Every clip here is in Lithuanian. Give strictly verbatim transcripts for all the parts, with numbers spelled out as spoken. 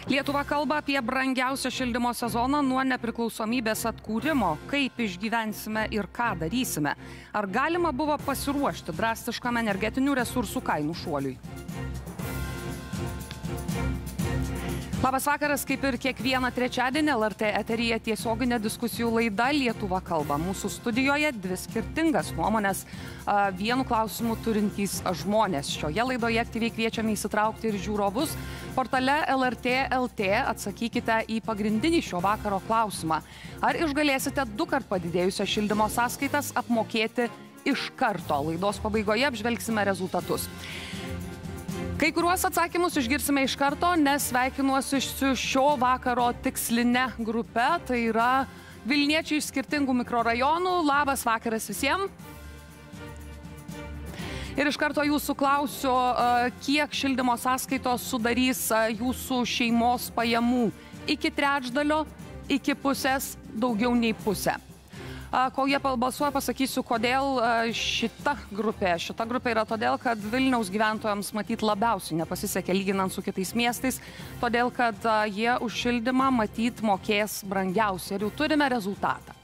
Lietuva kalba apie brangiausią šildymo sezoną nuo nepriklausomybės atkūrimo. Kaip išgyvensime ir ką darysime? Ar galima buvo pasiruošti drastiškam energetinių resursų kainų šuoliui? Labas vakaras, kaip ir kiekvieną trečiadienį L R T eteryje tiesioginė diskusijų laida Lietuva kalba. Mūsų studijoje dvi skirtingas nuomonės, vienu klausimu turintys žmonės. Šioje laidoje aktyviai kviečiame įsitraukti ir žiūrovus. Portale L R T L T atsakykite į pagrindinį šio vakaro klausimą. Ar išgalėsite du kart padidėjusią šildymo sąskaitas apmokėti iš karto? Laidos pabaigoje apžvelgsime rezultatus. Kai kuriuos atsakymus išgirsime iš karto, nes sveikinuosi su šio vakaro tiksline grupe. Tai yra Vilniečiai iš skirtingų mikrorajonų. Labas vakaras visiems. Ir iš karto jūsų klausiu, kiek šildymo sąskaitos sudarys jūsų šeimos pajamų? Iki trečdalio, iki pusės, daugiau nei pusę. Kol jie balsuoja, pasakysiu, kodėl šita grupė. Šita grupė yra todėl, kad Vilniaus gyventojams matyt labiausiai nepasisekė lyginant su kitais miestais, todėl kad jie už šildymą matyt mokės brangiausiai. Ir jau turime rezultatą.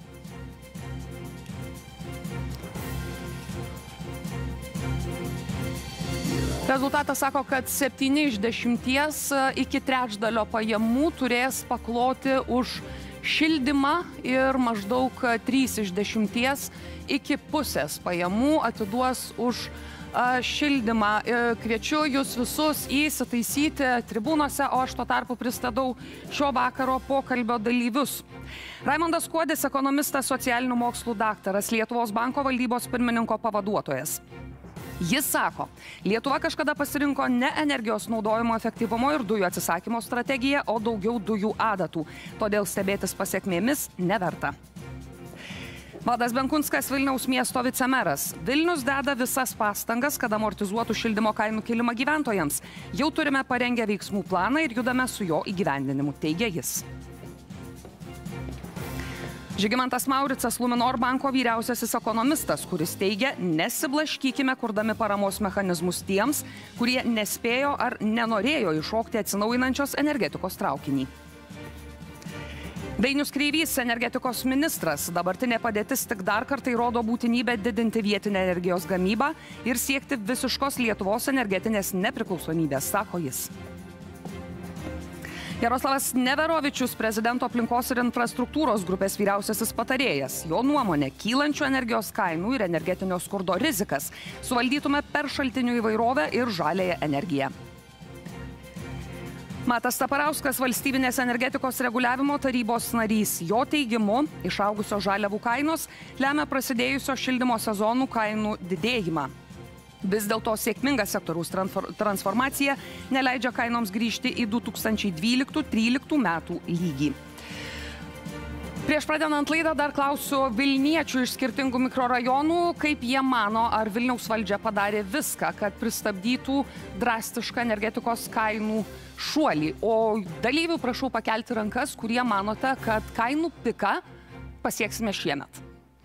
Rezultatas sako, kad septyni iš dešimties iki trečdalio pajamų turės pakloti už šildymą ir maždaug trys iš dešimties iki pusės pajamų atiduos už šildymą. Kviečiu jūs visus įsitaisyti tribūnose, o aš tuo tarpu pristatau šio vakaro pokalbio dalyvius. Raimondas Kuodis, ekonomistas, socialinių mokslų daktaras, Lietuvos banko valdybos pirmininko pavaduotojas. Jis sako, Lietuva kažkada pasirinko ne energijos naudojimo efektyvumo ir dujų atsisakymo strategiją, o daugiau dujų adatų. Todėl stebėtis pasiekmėmis neverta. Valdas Benkunskas, Vilniaus miesto vicemeras. Vilnius deda visas pastangas, kad amortizuotų šildymo kainų kilimą gyventojams. Jau turime parengę veiksmų planą ir judame su jo įgyvendinimu, teigia jis. Žygimantas Mauricas, Luminor banko vyriausiasis ekonomistas, kuris teigia, nesiblaškykime kurdami paramos mechanizmus tiems, kurie nespėjo ar nenorėjo iššokti atsinaujinančios energetikos traukinį. Dainius Kreivys, energetikos ministras. Dabartinė padėtis tik dar kartą įrodo būtinybę didinti vietinę energijos gamybą ir siekti visiškos Lietuvos energetinės nepriklausomybės, sako jis. Jaroslavas Neverovičius, prezidento aplinkos ir infrastruktūros grupės vyriausiasis patarėjas. Jo nuomonė, kylančių energijos kainų ir energetinio skurdo rizikas suvaldytume per šaltinių įvairovę ir žaliąją energiją. Matas Taparauskas, valstybinės energetikos reguliavimo tarybos narys. Jo teigimu, išaugusios žaliavų kainos lemia prasidėjusio šildymo sezonų kainų didėjimą. Vis dėlto sėkminga sektoriaus transformacija neleidžia kainoms grįžti į du tūkstančiai dvyliktų tryliktų metų lygį. Prieš pradedant laidą dar klausiu Vilniečių iš skirtingų mikrorajonų, kaip jie mano, ar Vilniaus valdžia padarė viską, kad pristabdytų drastišką energetikos kainų šuolį. O dalyvių prašau pakelti rankas, kurie manote, kad kainų piką pasieksime šiemet.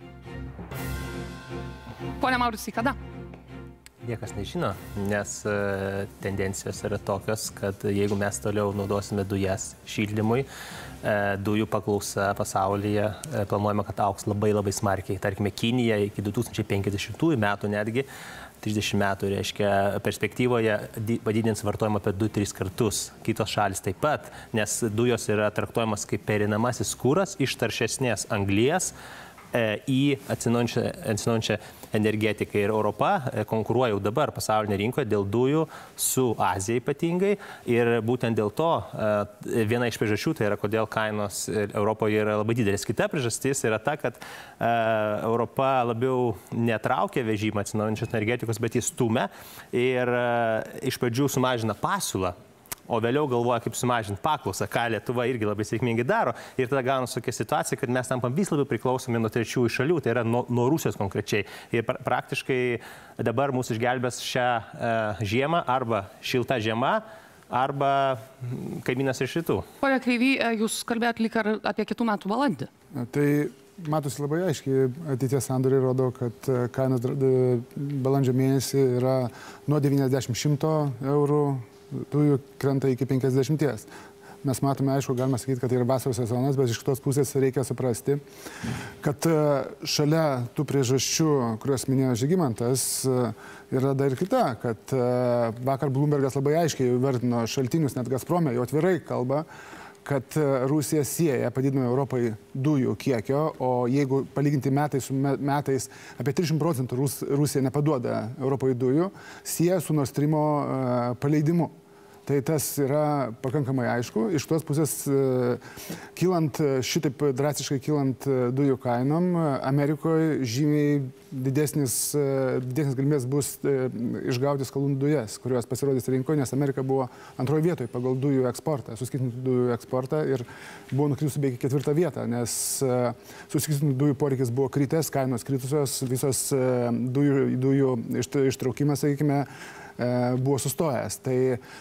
Pone Mauricai, kada? Niekas nežino, nes tendencijos yra tokios, kad jeigu mes toliau naudosime dujas šildymui, dujų paklausa pasaulyje planuojama, kad auks labai labai smarkiai. Tarkime, Kinija iki du tūkstančiai penkiasdešimtųjų metų netgi trisdešimt metų, reiškia, perspektyvoje padidins vartojimą apie du tris kartus. Kitos šalis taip pat, nes dujos yra traktuojamas kaip pereinamasis kuras iš taršesnės anglies į atsinaujančią energetiką. Ir Europa konkuruoja jau dabar pasaulinė rinkoje dėl dujų su Azija ypatingai. Ir būtent dėl to viena iš priežasčių, tai yra kodėl kainos Europoje yra labai didelės. Kita priežastis yra ta, kad Europa labiau netraukia vežimą atsinaujančios energetikos, bet jis stumia ir iš pradžių sumažina pasiūlą, o vėliau galvoja, kaip sumažinti paklausą, ką Lietuva irgi labai sėkmingai daro. Ir tada gaunasi tokia situacija, kad mes tampam vis labiau priklausomi nuo trečiųjų šalių, tai yra nuo, nuo Rusijos konkrečiai. Ir pra, praktiškai dabar mūsų išgelbės šią uh, žiemą arba šilta žiema, arba kaimynas iš rytų. Pone Kreivy, jūs kalbėjot lyg ar apie kitų metų balandį. Tai matosi labai aiškiai, ateities sandoriai rodo, kad kainos balandžio mėnesį yra nuo devyniasdešimt šimto eurų, dujų krenta iki penkiasdešimties. mes matome, aišku, galima sakyti, kad tai yra vasaros sezonas, bet iš kitos pusės reikia suprasti, kad šalia tų priežasčių, kuriuos minėjo Žygimantas, yra dar ir kita, kad vakar Bloombergas labai aiškiai vertino šaltinius, net Gazprome jau atvirai kalba, kad Rusija sieja padidinimą Europai dujų kiekio, o jeigu palyginti metai su metais apie trisdešimt procentų Rus, Rusija nepaduoda Europai dujų, sieja su Nord Streamo paleidimu. Tai tas yra pakankamai aišku. Iš tos pusės, kylant, šitaip drastiškai kylant dujų kainom, Amerikoje žymiai didesnis, didesnis galimybės bus išgauti skalūnų dujas, kurios pasirodys rinkoje, nes Amerika buvo antroje vietoje pagal dujų eksportą, suskystintų dujų eksportą ir buvo nukritusi beveik ketvirtą vietą, nes suskystintų dujų poreikis buvo kritęs, kainos kritusios, visos dujų, dujų ištraukimas, sakykime, buvo sustojęs. Tai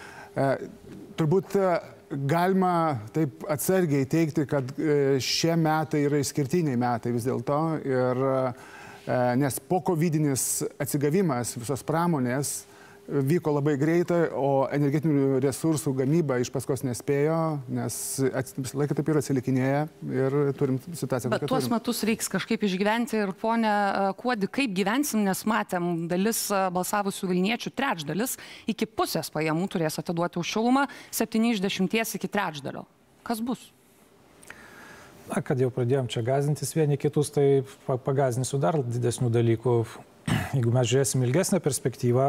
turbūt galima taip atsargiai teikti, kad šie metai yra išskirtiniai metai vis dėlto, ir nes po kovidinis atsigavimas visos pramonės vyko labai greitai, o energetinių resursų gamyba iš paskos nespėjo, nes visą laiką taip ir atsilikinėja ir turim situaciją. Bet tuos metus reiks kažkaip išgyventi ir, ponia Kuodi, kaip gyvensim, nes matėm dalis balsavusių Vilniečių, trečdalis iki pusės pajamų turės atiduoti už šilumą, septyni iš dešimties iki trečdalio. Kas bus? Na, kad jau pradėjom čia gazintis vieni kitus, tai pagazinsiu dar didesnių dalykų. Jeigu mes žiūrėsim ilgesnę perspektyvą,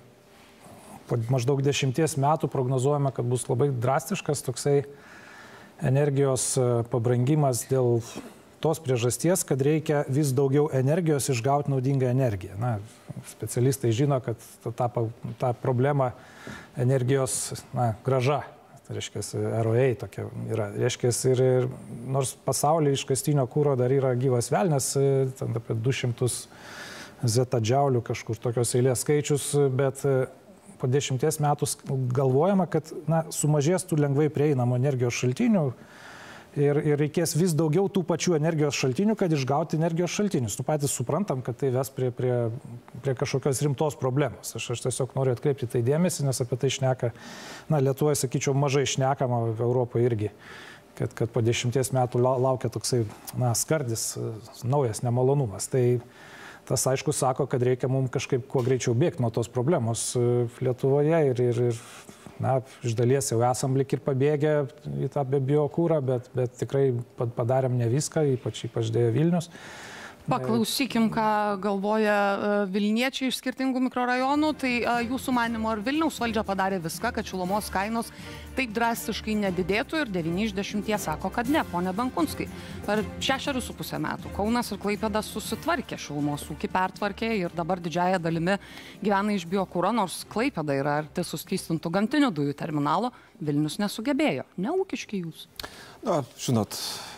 po maždaug dešimties metų prognozuojame, kad bus labai drastiškas toksai energijos pabrangimas dėl tos priežasties, kad reikia vis daugiau energijos išgauti naudingą energiją. Na, specialistai žino, kad ta, ta problema energijos na, grąža, tai reiškia, R O A tokia yra. Reiškia, ir, ir nors pasaulyje iškastinio kuro dar yra gyvas velnės, ten apie du šimtus zetadžiaulių kažkur tokios eilės skaičius, bet po dešimties metų galvojama, kad na, sumažės tų lengvai prieinamų energijos šaltinių ir, ir reikės vis daugiau tų pačių energijos šaltinių, kad išgauti energijos šaltinius. Nu, patys suprantam, kad tai ves prie, prie, prie kažkokios rimtos problemos. Aš, aš tiesiog noriu atkreipti tai dėmesį, nes apie tai šneka, na, Lietuvoje, sakyčiau, mažai šnekama, Europoje irgi, kad, kad po dešimties metų laukia toksai, na, skardis, naujas nemalonumas. Tai tas, aišku, sako, kad reikia mums kažkaip kuo greičiau bėgti nuo tos problemos Lietuvoje ir, ir, ir na, iš dalies jau esam lik ir pabėgę į tą biokūrą, bet, bet tikrai padarėm ne viską, ypač, ypač dėja Vilnius. Paklausykim, ką galvoja Vilniečiai iš skirtingų mikrorajonų. Tai jūsų manimo, ar Vilniaus valdžia padarė viską, kad šilumos kainos taip drastiškai nedidėtų, ir devyni iš dešimties sako, kad ne, pone Benkunskai. Per šešerius su pusę metų Kaunas ir Klaipėda susitvarkė šilumos ūkį, pertvarkė ir dabar didžiąją dalimi gyvena iš biokuro, nors Klaipėda yra arti suskystintų gamtinių dujų terminalo, Vilnius nesugebėjo. Ne ūkiški jūs? Na, žinot,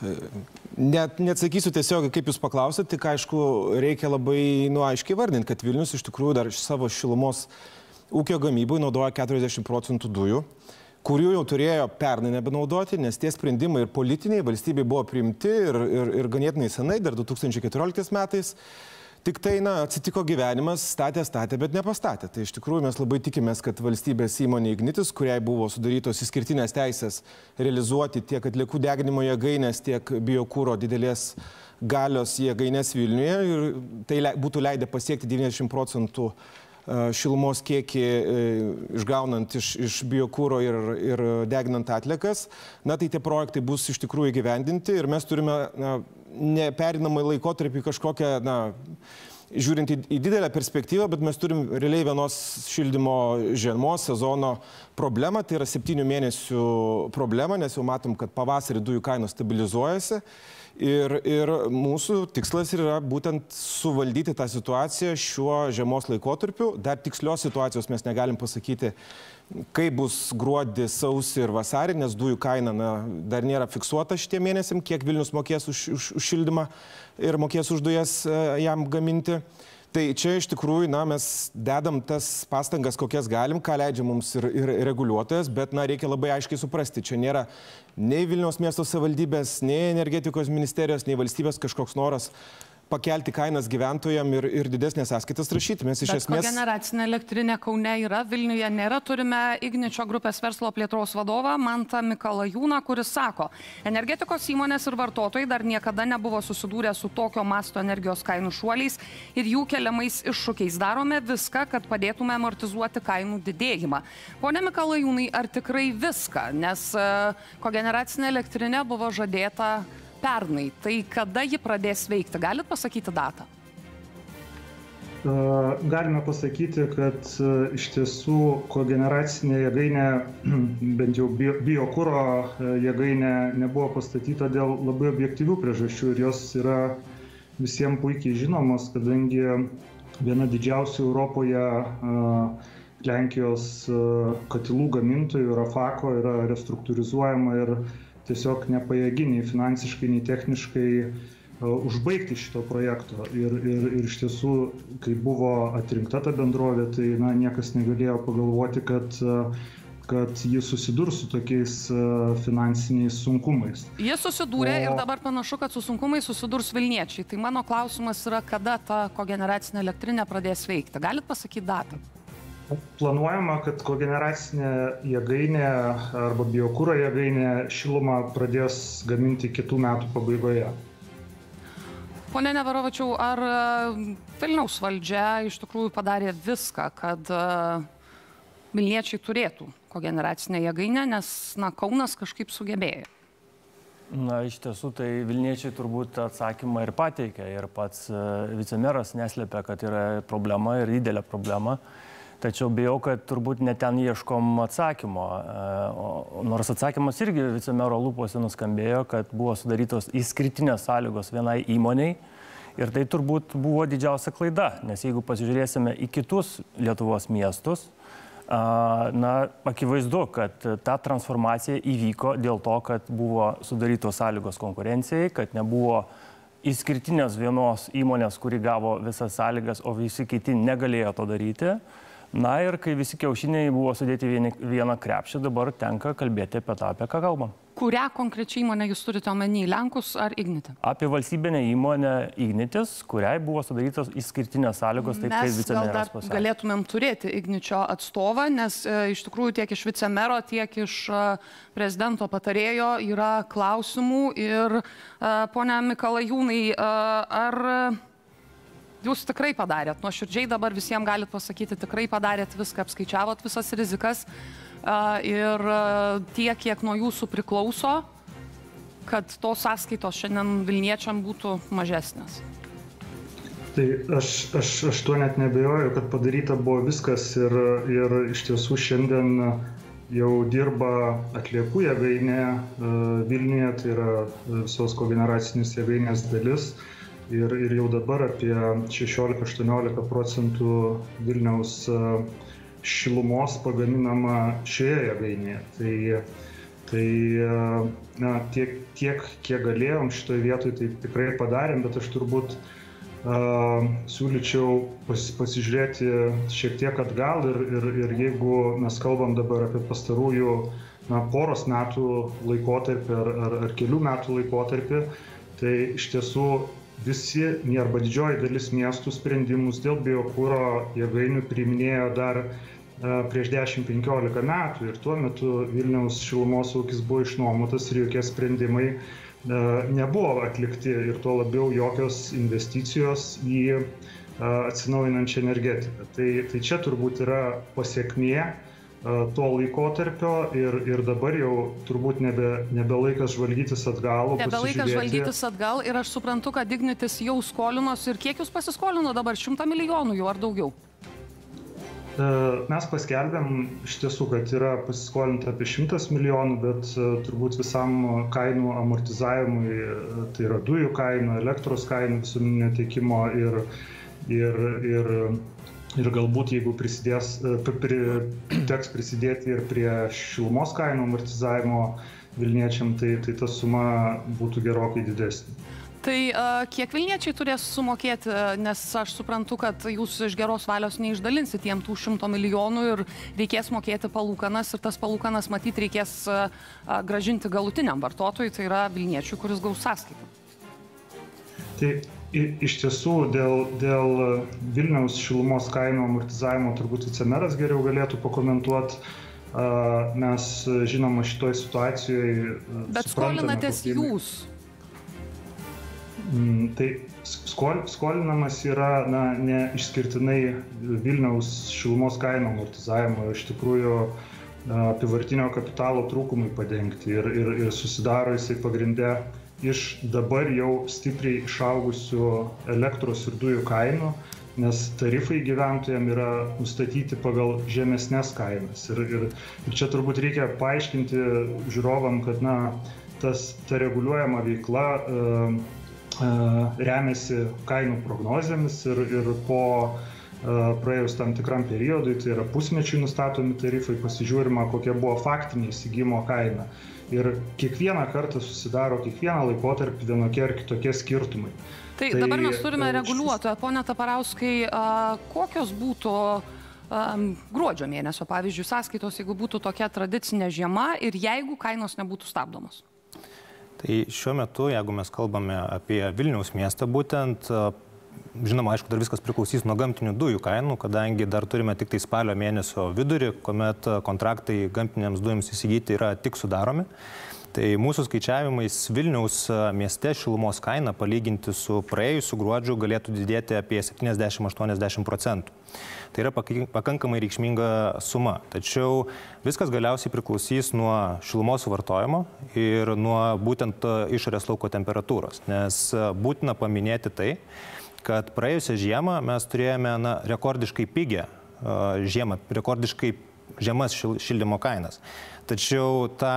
net neatsakysiu tiesiog, kaip jūs paklausėt, tik aišku, reikia labai nu, aiškiai vardinti, kad Vilnius iš tikrųjų dar iš savo šilumos ūkio gamybai naudoja keturiasdešimt procentų dujų, kurių jau turėjo pernai nebenaudoti, nes tie sprendimai ir politiniai valstybei buvo priimti ir, ir, ir ganėtinai senai, dar du tūkstančiai keturioliktais metais. Tik tai, na, atsitiko gyvenimas, statė, statė, bet nepastatė. Tai iš tikrųjų mes labai tikimės, kad valstybės įmonė Ignitis, kuriai buvo sudarytos išskirtinės teisės realizuoti tiek atliekų deginimo jėgainės, tiek biokūro didelės galios jėgainės Vilniuje, ir tai le, būtų leidę pasiekti devyniasdešimt procentų šilumos kiekį išgaunant iš, iš biokūro ir, ir deginant atliekas, na, tai tie projektai bus iš tikrųjų įgyvendinti ir mes turime na, neperinamai laikotarpį kažkokią, na, žiūrint į, į didelę perspektyvą, bet mes turim realiai vienos šildymo žiemos sezono problemą, tai yra septynių mėnesių problema, nes jau matom, kad pavasarį dujų kainos stabilizuojasi. Ir, ir mūsų tikslas yra būtent suvaldyti tą situaciją šiuo žiemos laikotarpiu. Dar tikslios situacijos mes negalim pasakyti, kaip bus gruodį, sausį ir vasarį, nes dujų kaina na, dar nėra fiksuota šitie mėnesiam, kiek Vilnius mokės už, už, už šildymą ir mokės už dujas jam gaminti. Tai čia iš tikrųjų, na, mes dedam tas pastangas, kokias galim, ką leidžia mums ir, ir reguliuotojas, bet, na, reikia labai aiškiai suprasti, čia nėra nei Vilniaus miesto savivaldybės, nei energetikos ministerijos, nei valstybės kažkoks noras pakelti kainas gyventojams ir, ir didesnės sąskaitas rašyti. Mes iš Bet esmės... kogeneracinė elektrinė Kaune yra, Vilniuje nėra. Turime Igničio grupės verslo plėtros vadovą Mantą Mikalajūną, kuris sako, energetikos įmonės ir vartotojai dar niekada nebuvo susidūrę su tokio masto energijos kainų šuoliais ir jų keliamais iššūkiais. Darome viską, kad padėtume amortizuoti kainų didėjimą. Pone Mikalajūnai, ar tikrai viską? Nes kogeneracinė elektrinė buvo žadėta pernai. Tai kada ji pradės veikti? Galit pasakyti datą? Galime pasakyti, kad iš tiesų kogeneracinė jėgainė, bent jau biokuro jėgainė, nebuvo pastatyta dėl labai objektyvių priežasčių ir jos yra visiems puikiai žinomos, kadangi viena didžiausių Europoje Lenkijos katilų gamintojų Rafako yra restruktūrizuojama ir tiesiog nepajėgi nei finansiškai, nei techniškai uh, užbaigti šito projekto. Ir, ir, ir iš tiesų, kai buvo atrinkta ta bendrovė, tai na, niekas negalėjo pagalvoti, kad, uh, kad jis susidurs su tokiais uh, finansiniais sunkumais. Jie susidūrė o... ir dabar panašu, kad su sunkumais susidurs vilniečiai. Tai mano klausimas yra, kada ta kogeneracinė elektrinė pradės veikti. Galit pasakyti datą? Planuojama, kad kogeneracinė jėgainė arba biokuro jėgainė šilumą pradės gaminti kitų metų pabaigoje. Pone Neverovičiau, ar Vilniaus valdžia iš tikrųjų padarė viską, kad vilniečiai turėtų kogeneracinę jėgainę, nes na, Kaunas kažkaip sugebėjo? Na, iš tiesų, tai vilniečiai turbūt atsakymą ir pateikė. Ir pats vicemeras neslėpė, kad yra problema ir didelė problema. Tačiau bijau, kad turbūt ne ten ieškom atsakymo. Nors atsakymas irgi vicemero lūpose nuskambėjo, kad buvo sudarytos išskirtinės sąlygos vienai įmoniai. Ir tai turbūt buvo didžiausia klaida, nes jeigu pasižiūrėsime į kitus Lietuvos miestus, na, akivaizdu, kad ta transformacija įvyko dėl to, kad buvo sudarytos sąlygos konkurencijai, kad nebuvo išskirtinės vienos įmonės, kuri gavo visas sąlygas, o visi kiti negalėjo to daryti. Na ir kai visi kiaušiniai buvo sudėti vieni, vieną krepšį, dabar tenka kalbėti apie tą, apie ką kalbam. Kurią konkrečiai įmonę jūs turite omeny, Lenkus ar Ignitį? Apie valstybinę įmonę Ignitis, kuriai buvo sudarytos išskirtinės sąlygos, taip kaip vicemeras pasakė. Mes galėtumėm turėti Igničio atstovą, nes e, iš tikrųjų tiek iš vicemero, tiek iš e, prezidento patarėjo yra klausimų. Ir, e, ponia Mikalajūnai, e, ar jūs tikrai padarėt? Nuoširdžiai dabar visiems galit pasakyti, tikrai padarėt viską, apskaičiavot visas rizikas. Ir tiek, kiek nuo jūsų priklauso, kad tos sąskaitos šiandien vilniečiam būtų mažesnės. Tai aš, aš, aš tuo net nebejoju, kad padaryta buvo viskas ir, ir iš tiesų šiandien jau dirba atliekų jėgainė Vilniuje, tai yra visos kogeneracinės jėgainės dalis. Ir, ir jau dabar apie šešiolika aštuoniolika procentų Vilniaus šilumos pagaminama šioje jėgainėje. Tai, tai na, tiek, tiek, kiek galėjom šitoje vietoje, tai tikrai padarėm, bet aš turbūt uh, siūlyčiau pas, pasižiūrėti šiek tiek atgal ir, ir, ir jeigu mes kalbam dabar apie pastarųjų na, poros metų laikotarpį ar, ar, ar kelių metų laikotarpį, tai iš tiesų visi arba didžioji dalis miestų sprendimus dėl biokuro jėgainių priiminėjo dar prieš dešimt penkiolika metų ir tuo metu Vilniaus šilumos ūkis buvo išnuomotas ir jokie sprendimai nebuvo atlikti ir tuo labiau jokios investicijos į atsinaujinančią energetiką. Tai, tai čia turbūt yra pasiekmė to laikotarpio ir, ir dabar jau turbūt nebe, nebe laikas žvalgytis atgal. Nebe laikas žvalgytis atgal ir aš suprantu, kad Ignitis jau skolinos ir kiek jūs pasiskolino dabar? Šimtą milijonų jau ar daugiau? Mes paskelbėm iš tiesų, kad yra pasiskolinta apie šimtas milijonų, bet turbūt visam kainų amortizavimui, tai yra dujų kainų, elektros kainų visuomeninio tiekimo ir, ir, ir, ir galbūt jeigu prisidės, pri, teks prisidėti ir prie šilumos kainų amortizavimo Vilniečiam, tai, tai ta suma būtų gerokai didesnė. Tai uh, kiek vilniečiai turės sumokėti, nes aš suprantu, kad jūs iš geros valios neišdalinsit jiem tų šimto milijonų ir reikės mokėti palūkanas ir tas palūkanas matyti reikės uh, grąžinti galutiniam vartotojui, tai yra vilniečiui, kuris gaus sąskaitą. Tai Iš tiesų, dėl, dėl Vilniaus šilumos kainų amortizavimo turbūt vicemeras geriau galėtų pakomentuoti. Mes, žinoma, šitoj situacijoje... Bet skolinatės jūs? Tai skol, skolinamas yra na, ne išskirtinai Vilniaus šilumos kainų amortizavimo. Iš tikrųjų, apyvartinio kapitalo trūkumai padengti ir, ir, ir susidaro jisai pagrinde iš dabar jau stipriai išaugusių elektros ir dujų kainų, nes tarifai gyventojams yra nustatyti pagal žemesnės kainas. Ir, ir, ir čia turbūt reikia paaiškinti žiūrovam, kad na, tas, ta reguliuojama veikla e, e, remiasi kainų prognozėmis ir, ir po e, praėjus tam tikram periodui, tai yra pusmečiui nustatomi tarifai, pasižiūrima, kokia buvo faktinė įsigijimo kaina. Ir kiekvieną kartą susidaro kiekvieną laikotarpį vienokie ar kitokie skirtumai. Tai, tai dabar mes turime reguliuotoją. Pone Taparauskai, kokios būtų gruodžio mėnesio, pavyzdžiui, sąskaitos, jeigu būtų tokia tradicinė žiema ir jeigu kainos nebūtų stabdomos? Tai šiuo metu, jeigu mes kalbame apie Vilniaus miestą, būtent, žinoma, aišku, dar viskas priklausys nuo gamtinių dujų kainų, kadangi dar turime tik tai spalio mėnesio vidurį, kuomet kontraktai gamtinėms dujoms įsigyti yra tik sudaromi. Tai mūsų skaičiavimais Vilniaus mieste šilumos kaina palyginti su praėjusiu gruodžiu galėtų didėti apie septyniasdešimt iki aštuoniasdešimt procentų. Tai yra pakankamai reikšminga suma. Tačiau viskas galiausiai priklausys nuo šilumos suvartojimo ir nuo būtent išorės lauko temperatūros. Nes būtina paminėti tai, kad praėjusią žiemą mes turėjome na, rekordiškai pigę uh, žiemą, rekordiškai žemas šil, šildymo kainas. Tačiau tą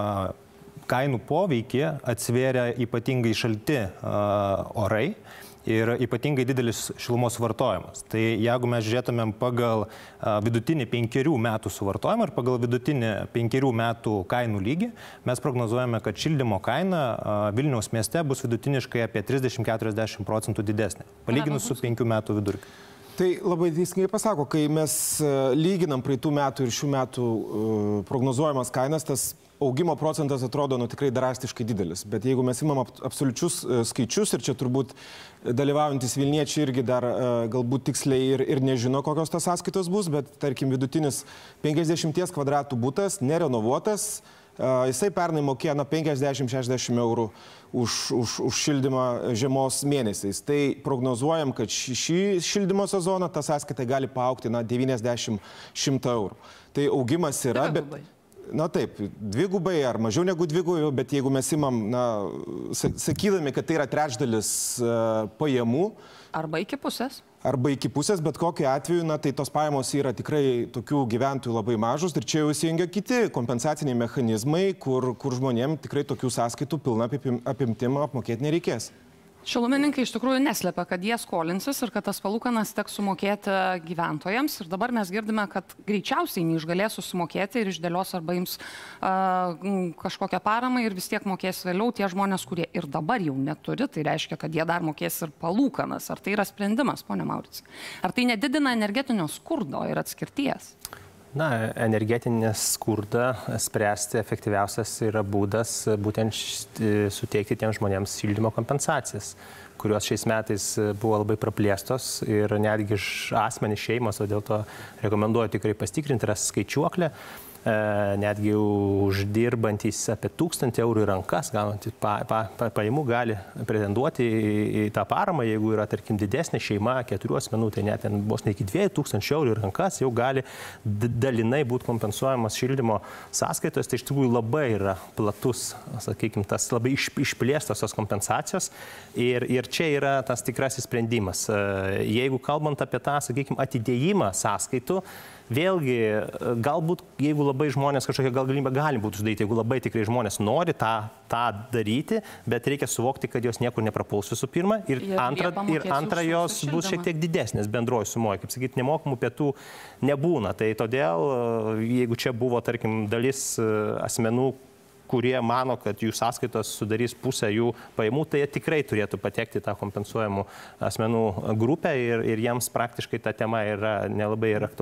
uh, kainų poveikį atsvėrė ypatingai šalti uh, orai ir ypatingai didelis šilumos suvartojimas. Tai jeigu mes žiūrėtumėm pagal uh, vidutinį penkerių metų suvartojimą ir pagal vidutinį penkerių metų kainų lygį, mes prognozuojame, kad šildymo kaina uh, Vilniaus mieste bus vidutiniškai apie trisdešimt iki keturiasdešimt procentų didesnė, palyginus su penkių metų vidurkiu. Tai labai teisingai pasako, kai mes lyginam praeitų metų ir šių metų uh, prognozuojamas kainas, tas augimo procentas atrodo nu, tikrai drastiškai didelis. Bet jeigu mes imam absoliučius uh, skaičius ir čia turbūt dalyvaujantis Vilniečiai irgi dar uh, galbūt tiksliai ir, ir nežino, kokios tas sąskaitos bus, bet tarkim vidutinis penkiasdešimties kvadratų butas, nerenovuotas, Uh, jisai pernai mokėjo na, penkiasdešimt iki šešiasdešimt eurų už, už, už šildymą žiemos mėnesiais. Tai prognozuojam, kad šį, šį šildymo sezoną ta sąskaita gali paaugti na, devyniasdešimt iki šimto eurų. Tai augimas yra, bet... Na taip, dvigubai ar mažiau negu dvigubai, bet jeigu mes imam, na, sakydami, kad tai yra trečdalis uh, pajamų... Arba iki pusės. Arba iki pusės, bet kokiu atveju, na, tai tos pajamos yra tikrai tokių gyventojų labai mažus ir čia jau įsijungia kiti kompensaciniai mechanizmai, kur, kur žmonėm tikrai tokių sąskaitų pilna apimtim apmokėti nereikės. Šilumininkai iš tikrųjų neslepia, kad jie skolinsis ir kad tas palūkanas teks sumokėti gyventojams. Ir dabar mes girdime, kad greičiausiai neišgalės susimokėti ir išdėlios arba jums uh, kažkokią paramą ir vis tiek mokės vėliau tie žmonės, kurie ir dabar jau neturi. Tai reiškia, kad jie dar mokės ir palūkanas. Ar tai yra sprendimas, ponia Maurici? Ar tai nedidina energetinio skurdo ir atskirties? Na, energetinį skurdą spręsti efektyviausias yra būdas būtent suteikti tiems žmonėms šildymo kompensacijas, kurios šiais metais buvo labai praplėstos ir netgi asmenys šeimos, o dėl to rekomenduoju tikrai pasitikrinti, yra skaičiuoklė. Netgi uždirbantys apie tūkstantį eurų į rankas, gaunantys pa, pa, pa, pajamų, gali pretenduoti į, į tą paramą. Jeigu yra, tarkim, didesnė šeima, keturių asmenų, tai net vos ne iki dviejų tūkstančių eurų į rankas jau gali dalinai būti kompensuojamas šildymo sąskaitos. Tai iš tikrųjų labai yra platus, sakykime, tas labai iš, išplėstos tos kompensacijos. Ir, ir čia yra tas tikrasis sprendimas. Jeigu kalbant apie tą, sakykime, atidėjimą sąskaitų, vėlgi, galbūt, jeigu labai žmonės kažkokią gal galimybę gali būti uždaryti, jeigu labai tikrai žmonės nori tą, tą daryti, bet reikia suvokti, kad jos niekur neprapuls visų pirma. Ir Jie, antra, ir antra jos bus šiek tiek didesnės bendroji sumoje. Kaip sakyti, nemokamų pietų nebūna. Tai todėl, jeigu čia buvo, tarkim, dalis asmenų, kurie mano, kad jų sąskaitos sudarys pusę jų pajamų, tai jie tikrai turėtų patekti tą kompensuojamų asmenų grupę ir, ir jiems praktiškai ta tema yra nelabai ir aktuali.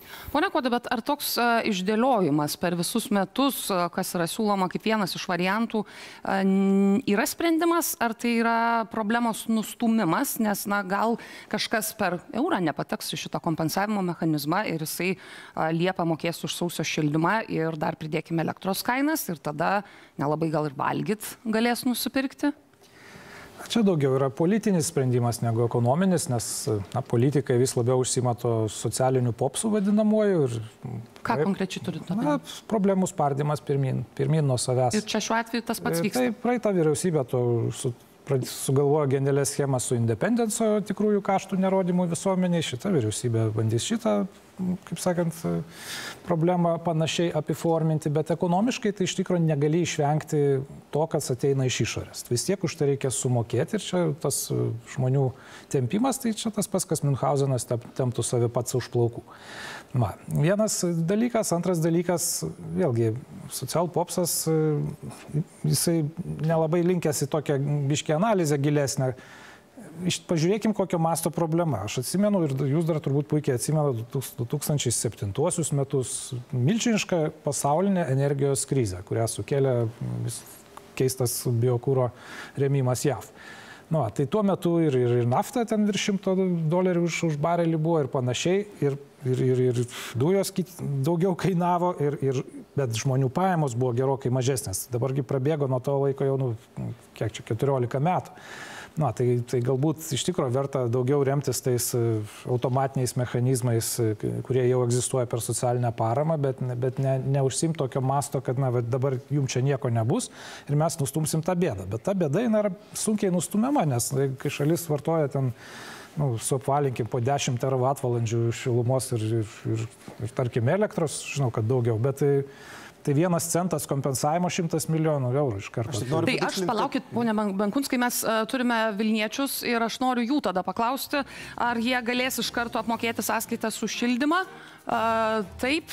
Pone Kuodi, bet ar toks uh, išdėliojimas per visus metus, uh, kas yra siūloma kaip vienas iš variantų, uh, yra sprendimas, ar tai yra problemos nustumimas, nes na, gal kažkas per eurą nepateks į šitą kompensavimo mechanizmą ir jisai uh, liepą mokės už sausio šildymą ir dar pridėkime elektros kainas ir tada nelabai gal ir valgyt galės nusipirkti? Čia daugiau yra politinis sprendimas negu ekonominis, nes na, politikai vis labiau užsima to socialinių popsų vadinamuoju. Ir, Ką taip, konkrečiai turite? Na, problemų spardymas pirmin, pirmin nuo savęs. Ir čia šiuo atveju tas pats vyksta? Tai praeitą vyriausybę to su, sugalvojo genialę schemą su independenco tikrųjų kaštų nerodymų visuomeniai. Šita vyriausybė bandys šitą, kaip sakant, problemą panašiai apiforminti, bet ekonomiškai tai iš tikrųjų negali išvengti to, kas ateina iš išorės. Vis tiek už tai reikia sumokėti ir čia tas žmonių tempimas, tai čia tas pats, kas Münchhausenas temptų save pats už plaukų. Va. Vienas dalykas, antras dalykas, vėlgi, socialpopsas, jisai nelabai linkęs į tokią biškį analizę gilesnę. Pažiūrėkim, kokio masto problema. Aš atsimenu, ir jūs dar turbūt puikiai atsimenu du tūkstančiai septintuosius metus milžinišką pasaulinę energijos krizę, kurią sukėlė keistas biokūro rėmimas J A V. Nu, tai tuo metu ir, ir, ir nafta ten virš šimto dolerių už, už barelį buvo ir panašiai, ir, ir, ir, ir dujos kit, daugiau kainavo, ir, ir, bet žmonių pajamos buvo gerokai mažesnės. Dabargi prabėgo nuo to laiko jau, nu, kiek čia, keturiolika metų. Na, tai, tai galbūt iš tikrųjų verta daugiau remtis tais automatiniais mechanizmais, kurie jau egzistuoja per socialinę paramą, bet, bet ne, neužsimt tokio masto, kad na, dabar jums čia nieko nebus ir mes nustumsim tą bėdą. Bet ta bėda yra sunkiai nustumiama, nes kai šalis vartoja ten, nu, suapvalinkim, po dešimt teravatvalandžių šilumos ir, ir, ir, ir tarkim elektros, žinau, kad daugiau, bet tai Tai vienas centas kompensavimo šimtas milijonų eurų iš karto. Aš tai aš palaukit, ponia Benkunskai, mes uh, turime Vilniečius ir aš noriu jų tada paklausti, ar jie galės iš karto apmokėti sąskaitas už šildymą. Uh, taip,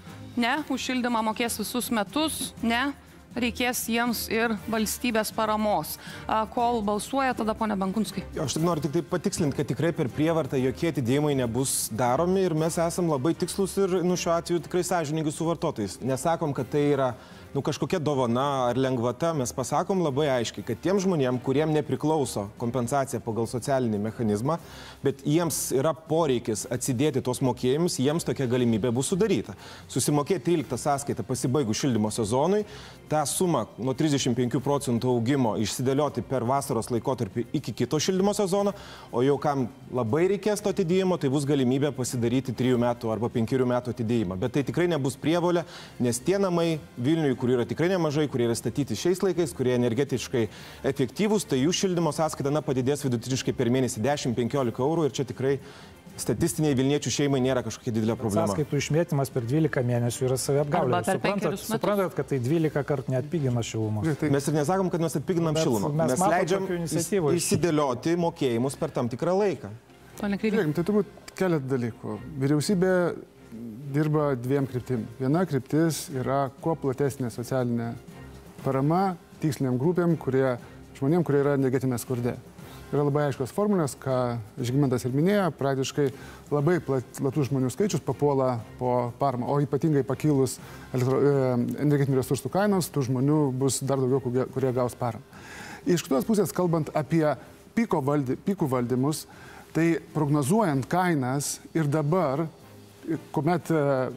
ne, už šildymą mokės visus metus, ne. Reikės jiems ir valstybės paramos. Kol balsuoja, tada ponia Benkunskai. Aš tik noriu tik tai patikslinti, kad tikrai per prievartą jokie atidėjimai nebus daromi ir mes esam labai tikslus ir nu, šiuo atveju tikrai sąžiningai su vartotojais. Nesakom, kad tai yra nu, kažkokia dovana ar lengvata, mes pasakom labai aiškiai, kad tiem žmonėm, kuriem nepriklauso kompensacija pagal socialinį mechanizmą, bet jiems yra poreikis atsidėti tos mokėjimus, jiems tokia galimybė bus sudaryta. Susimokėti tryliktą sąskaitą pasibaigus šildymo sezonui, tą sumą nuo trisdešimt penkių procentų augimo išsidėlioti per vasaros laikotarpį iki kito šildymo sezono, o jau kam labai reikės to atidėjimo, tai bus galimybė pasidaryti trijų metų arba penkerių metų atidėjimą. Bet tai tikrai nebus prievolė, nes tie namai Vilniui, kurių yra tikrai nemažai, kurie yra statyti šiais laikais, kurie energetiškai efektyvūs, tai jų šildymo sąskaita na, padidės vidutiniškai per mėnesį dešimt penkiolika eurų ir čia tikrai statistiniai Vilniečių šeimai nėra kažkokia didelė problema. Sąskaitų išmėtymas per dvylika mėnesių yra saviapgaulė. Suprantat, suprantat, kad tai dvylika kartų neatpigina šilumos. Mes ir nesakom, kad mes atpiginam šilumą. Mes, mes leidžiam įsidėlioti mokėjimus per tam tikrą laiką. Žiūrėkim, tai turbūt keletą dalykų. Vyriausybė dirba dviem kryptim. Viena kryptis yra kuo platesnė socialinė parama tiksliniam grupėm, kurie, žmonėm, kurie yra energetinė skurde. Yra labai aiškios formulės, ką Žygimantas ir minėjo, praktiškai labai platus žmonių skaičius papuola po paramą, o ypatingai pakilus elektro, energetinių resursų kainos, tų žmonių bus dar daugiau, kurie, kurie gaus paramą. Iš kitos pusės, kalbant apie piko valdy, pikų valdymus, tai prognozuojant kainas ir dabar, kuomet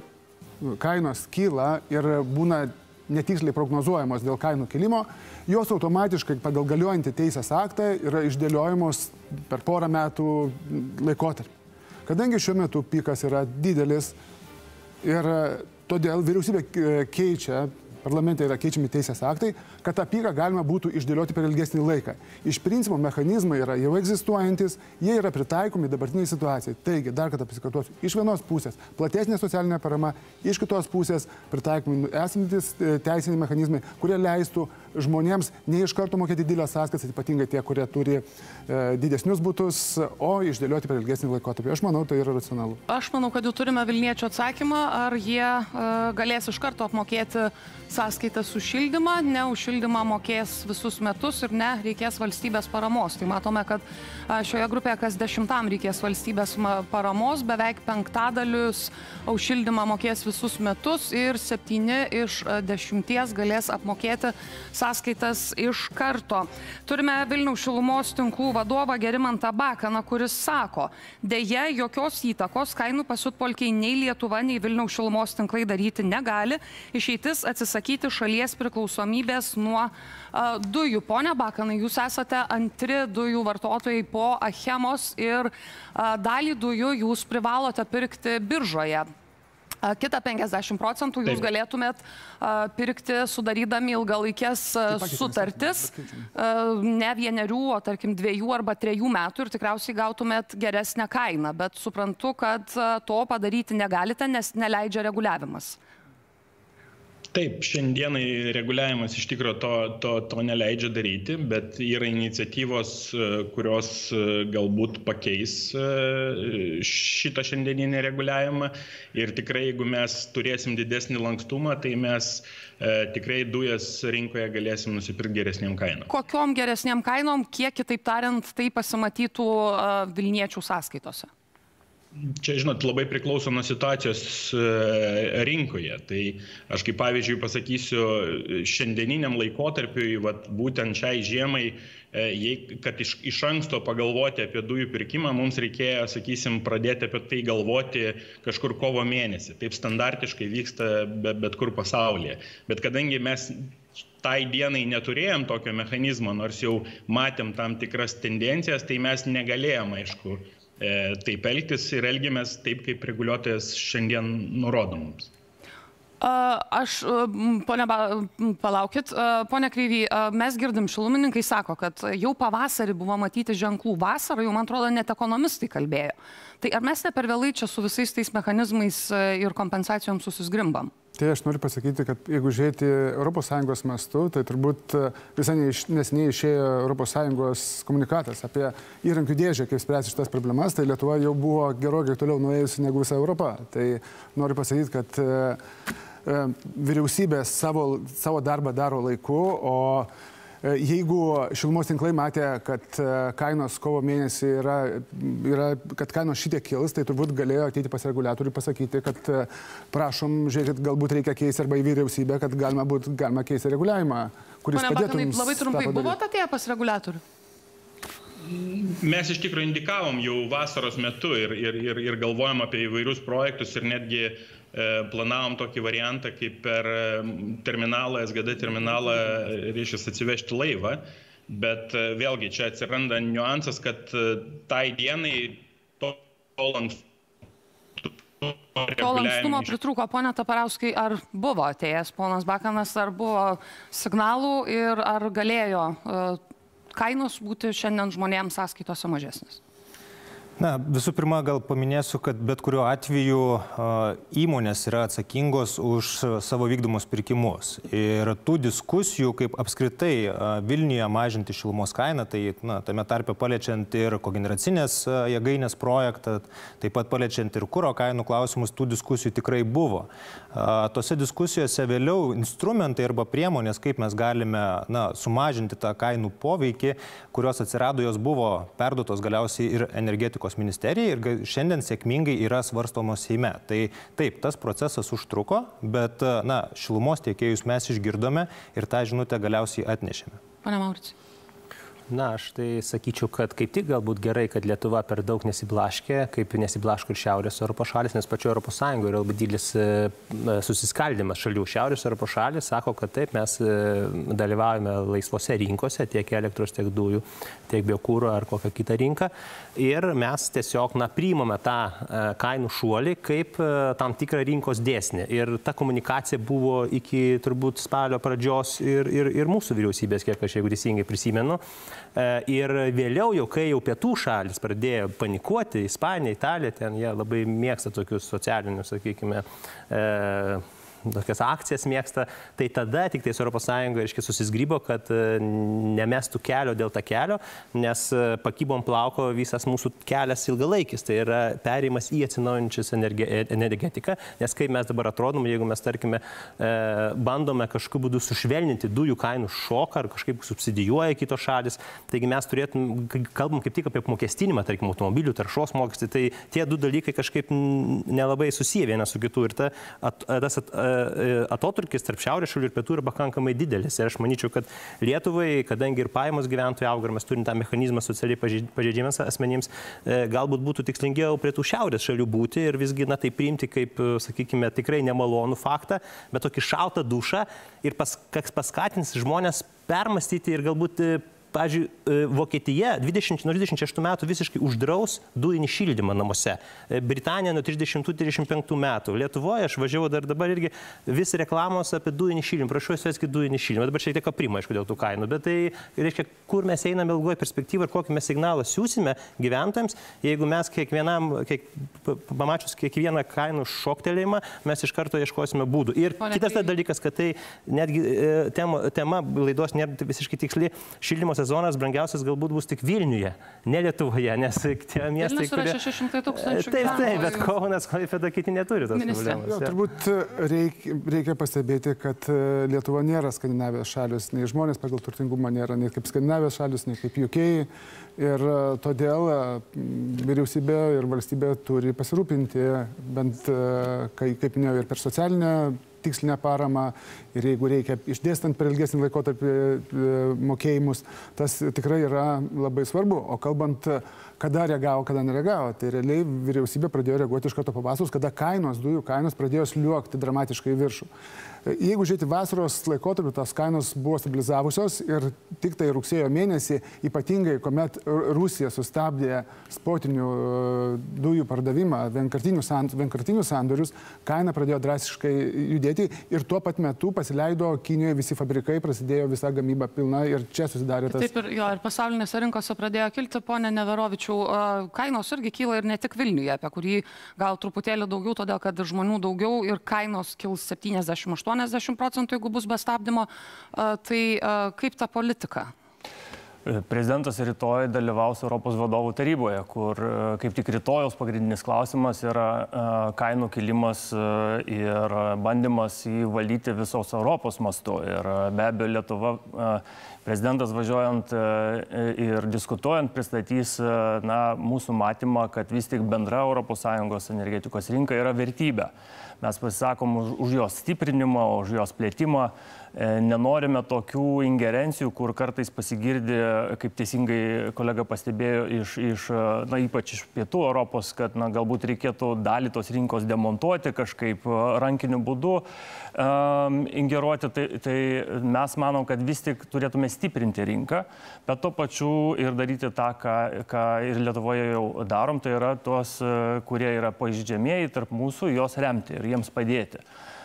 kainos kyla ir būna netiksliai prognozuojamos dėl kainų kilimo, jos automatiškai pagal galiojantį teisės aktą yra išdėliojamos per porą metų laikotarpį. Kadangi šiuo metu pikas yra didelis ir todėl vyriausybė keičia, parlamente yra keičiami teisės aktai, kad tą piką galima būtų išdėlioti per ilgesnį laiką. Iš principo mechanizmai yra jau egzistuojantis, jie yra pritaikomi dabartiniai situacijai. Taigi, dar kartą pasikartosiu, iš vienos pusės platesnė socialinė parama, iš kitos pusės pritaikomi esantis teisiniai mechanizmai, kurie leistų žmonėms ne iš karto mokėti didelės sąskaitas, ypatingai tie, kurie turi e, didesnius butus, o išdėlioti per ilgesnį laikotarpį. Aš manau, tai yra racionalu. Aš manau, kad jau turime Vilniečių atsakymą, ar jie e, galės iš karto apmokėti sąskaitas už šildymą, ne už šildymą mokės visus metus ir ne reikės valstybės paramos. Tai matome, kad šioje grupėje kas dešimtam reikės valstybės paramos, beveik penktadalius už šildymą mokės visus metus ir septyni iš dešimties galės apmokėti sąskaitas iš karto. Turime Vilniaus šilumos tinklų vadovą Gerimantą Bakaną, kuris sako, deja, jokios įtakos kainų pasiutpolkiai nei Lietuva, nei Vilniaus šilumos tinklai daryti negali. Išeitis atsisakyti šalies priklausomybės nuo uh, dujų. Pone Bakanai, jūs esate antri dujų vartotojai po Achemos ir uh, dalį dujų jūs privalote pirkti biržoje. Uh, Kita penkiasdešimt procentų jūs galėtumėt uh, pirkti sudarydami ilgalaikės uh, sutartis, uh, ne vienerių, o tarkim dviejų arba trejų metų ir tikriausiai gautumėt geresnę kainą, bet suprantu, kad uh, to padaryti negalite, nes neleidžia reguliavimas. Taip, šiandienai reguliavimas iš tikrųjų to, to, to neleidžia daryti, bet yra iniciatyvos, kurios galbūt pakeis šitą šiandieninį reguliavimą ir tikrai, jeigu mes turėsim didesnį lankstumą, tai mes tikrai dujas rinkoje galėsim nusipirkti geresnėm kainom. Kokiom geresnėm kainom, kiek kitaip tariant, tai pasimatytų vilniečių sąskaitose? Čia, žinot, labai priklauso nuo situacijos rinkoje. Tai aš kaip pavyzdžiui pasakysiu, šiandieniniam laikotarpiui, vat, būtent šiai žiemai, kad iš, iš anksto pagalvoti apie dujų pirkimą, mums reikėjo, sakysim, pradėti apie tai galvoti kažkur kovo mėnesį. Taip standartiškai vyksta be, bet kur pasaulyje. Bet kadangi mes tai dienai neturėjom tokio mechanizmo, nors jau matėm tam tikras tendencijas, tai mes negalėjom, aišku, taip elgtis ir elgiamės taip, kaip reguliuotojas šiandien nurodo mums. Aš, ponia, palaukit, ponia Kreivy, mes girdim, šilumininkai sako, kad jau pavasarį buvo matyti ženklų. Vasarą jau, man atrodo, net ekonomistai kalbėjo. Tai ar mes ne per vėlai čia su visais tais mechanizmais ir kompensacijom susizgrimbam? Tai aš noriu pasakyti, kad jeigu žiūrėti Europos Sąjungos mastu, tai turbūt visai neseniai išėjo Europos Sąjungos komunikatas apie įrankių dėžę, kaip spręsti šitas problemas, tai Lietuva jau buvo gerokai toliau nuėjusi negu visa Europa. Tai noriu pasakyti, kad e, vyriausybė savo, savo darbą daro laiku, o jeigu šilumos tinklai matė, kad kainos kovo mėnesį yra, yra, kad kainos šitiek kils, tai turbūt galėjo ateiti pas reguliatorių ir pasakyti, kad prašom, žiūrėkit, galbūt reikia keisti arba į vyriausybę, kad galima, būt, galima keisti reguliavimą, kuris Pone padėtų Bakanai, labai trumpai, buvote atėję pas reguliatorių? Mes iš tikrųjų indikavom jau vasaros metu ir, ir, ir, ir galvojom apie įvairius projektus ir netgi planavom tokį variantą, kaip per terminalą, S G D terminalą reiškia atsivežti laivą, bet vėlgi čia atsiranda niuansas, kad tai dienai to lankstumo To lankstumo pritrūko, pone Taparauskai, ar buvo atėjęs ponas Bakanas, ar buvo signalų ir ar galėjo kainos būti šiandien žmonėms sąskaitose mažesnės? Na, visų pirma, gal paminėsiu, kad bet kuriuo atveju įmonės yra atsakingos už savo vykdomus pirkimus. Ir tų diskusijų, kaip apskritai Vilniuje mažinti šilumos kainą, tai na, tame tarpe paliečiant ir kogeneracinės jėgainės projektą, taip pat paliečiant ir kuro kainų klausimus, tų diskusijų tikrai buvo. Tose diskusijose vėliau instrumentai arba priemonės, kaip mes galime na, sumažinti tą kainų poveikį, kurios atsirado, jos buvo perduotos galiausiai ir energetikos ministerijai ir šiandien sėkmingai yra svarstomos Seime. Tai taip, tas procesas užtruko, bet na, šilumos tiekėjus mes išgirdome ir tą žinutę galiausiai atnešėme. Pane Mauricijai. Na, aš tai sakyčiau, kad kaip tik galbūt gerai, kad Lietuva per daug nesiblaškė, kaip nesiblaško ir Šiaurės Europos šalis, nes pačio Europos Sąjungoje yra labai didelis susiskaldimas šalių. Šiaurės Europos šalis sako, kad taip, mes dalyvaujame laisvose rinkose, tiek elektros, tiek dujų, tiek biokūro ar kokią kitą rinką. Ir mes tiesiog, na, priimame tą kainų šuolį kaip tam tikrą rinkos dėsnį. Ir ta komunikacija buvo iki turbūt spalio pradžios ir, ir, ir mūsų vyriausybės, kiek aš jeigu teisingai prisimenu. Ir vėliau jau, kai jau pietų šalis pradėjo panikuoti, Ispanija, Italija, ten jie labai mėgsta tokius socialinius, sakykime, tokias akcijas mėgsta, tai tada tik tais Europos Sąjunga, reiškia, susizgrybo, kad nemestų kelio dėl tą kelio, nes pakybom plauko visas mūsų kelias ilgalaikis, tai yra perėjimas į atsinaujančias energetiką, nes kaip mes dabar atrodom, jeigu mes, tarkime, bandome kažkokiu būdu sušvelninti dujų kainų šoką ar kažkaip subsidijuoja kitos šalis, taigi mes turėtum, kalbam kaip tik apie apmokestinimą, tarkim, automobilių taršos mokestį, tai tie du dalykai kažkaip nelabai susiję vienas su kitu ir ta, at, tas at, atotrukis tarp šiaurės šalių ir pietų yra pakankamai didelis. Ir aš manyčiau, kad Lietuvai, kadangi ir pajamos gyventojų auga, ir mes turim tą mechanizmą socialiai pažeidžiamiems asmenims, galbūt būtų tikslingiau prie tų šiaurės šalių būti ir visgi, na, tai priimti kaip, sakykime, tikrai nemalonų faktą, bet tokį šaltą dušą ir pas, kas paskatins žmonės permastyti ir galbūt, pavyzdžiui, Vokietija dvidešimt, nuo dvidešimt šeštų metų visiškai uždraus dujinį šildymą namuose. Britanija nuo trisdešimtų trisdešimt penktų metų. Lietuvoje aš važiavau dar dabar irgi vis reklamos apie dujinį šildymą. Prašau įsiveskit dujinį šildymą. Dabar šiek tiek aprimo, aišku, dėl tų kainų. Bet tai reiškia, kur mes einame ilgoje perspektyvoje ir kokį mes signalą siūsime gyventojams, jeigu mes kiekvienam, kiek, pamačius kiekvieną kainų šoktelėjimą, mes iš karto ieškosime būdų. Ir Pone, kitas tai... dalykas, kad tai netgi tema, tema laidos nėra visiškai tiksli, šildymo sezonas brangiausias galbūt bus tik Vilniuje, ne Lietuvoje, nes tie miestai, kurie... šeši šimtai tūkstančių. Taip, taip, bet Kaunas, Klaipėda, kiti neturi tos problemos. Jo, turbūt reikia, reikia pastebėti, kad Lietuva nėra Skandinavijos šalis, nei žmonės pagal turtingumą nėra nei kaip Skandinavijos šalis, nei kaip U K. Ir todėl vyriausybė ir valstybė turi pasirūpinti, bent, kaip minėjau, ir per socialinę tikslinę paramą ir jeigu reikia išdėstant per ilgesnį laikotarpį mokėjimus, tas tikrai yra labai svarbu. O kalbant, kada reagavo, kada nereagavo, tai realiai vyriausybė pradėjo reaguoti iš karto po vasaros, kada kainos, dujų kainos pradėjo sliuogti dramatiškai į viršų. Jeigu žiūrėti vasaros laikotarpį, tos kainos buvo stabilizavusios ir tik tai rugsėjo mėnesį, ypatingai, kuomet Rusija sustabdė spotinių dujų pardavimą, vienkartinius sandorius, kaina pradėjo drastiškai judėti ir tuo pat metu pasileido Kinijoje visi fabrikai, prasidėjo visa gamyba pilna ir čia susidarė tas... Taip, ir, jo, ir pasaulinėse rinkose pradėjo kilti, ponė Neverovičiau, kainos irgi kyla ir ne tik Vilniuje, apie kurį gal truputėlį daugiau, todėl kad žmonių daugiau ir kainos kils septyniasdešimt aštuoniasdešimt procentų, jeigu bus be stabdymo. Tai kaip ta politika? Prezidentas rytoj dalyvaus Europos vadovų taryboje, kur kaip tik rytojos pagrindinis klausimas yra kainų kilimas ir bandymas įvaldyti visos Europos mastu. Ir be abejo, Lietuva, prezidentas važiuojant ir diskutuojant pristatys na, mūsų matymą, kad vis tik bendra Europos Sąjungos energetikos rinka yra vertybė. Mes pasisakom už, už jos stiprinimą, už jos plėtimą. Nenorime tokių ingerencijų, kur kartais pasigirdi, kaip teisingai kolega pastebėjo, iš, iš, na, ypač iš pietų Europos, kad na, galbūt reikėtų dalį tos rinkos demontuoti kažkaip rankiniu būdu, um, ingeruoti. Tai, tai mes manom, kad vis tik turėtume stiprinti rinką, bet tuo pačiu ir daryti tą, ką, ką ir Lietuvoje jau darom, tai yra tuos, kurie yra pažeidžiamieji tarp mūsų, juos remti ir jiems padėti.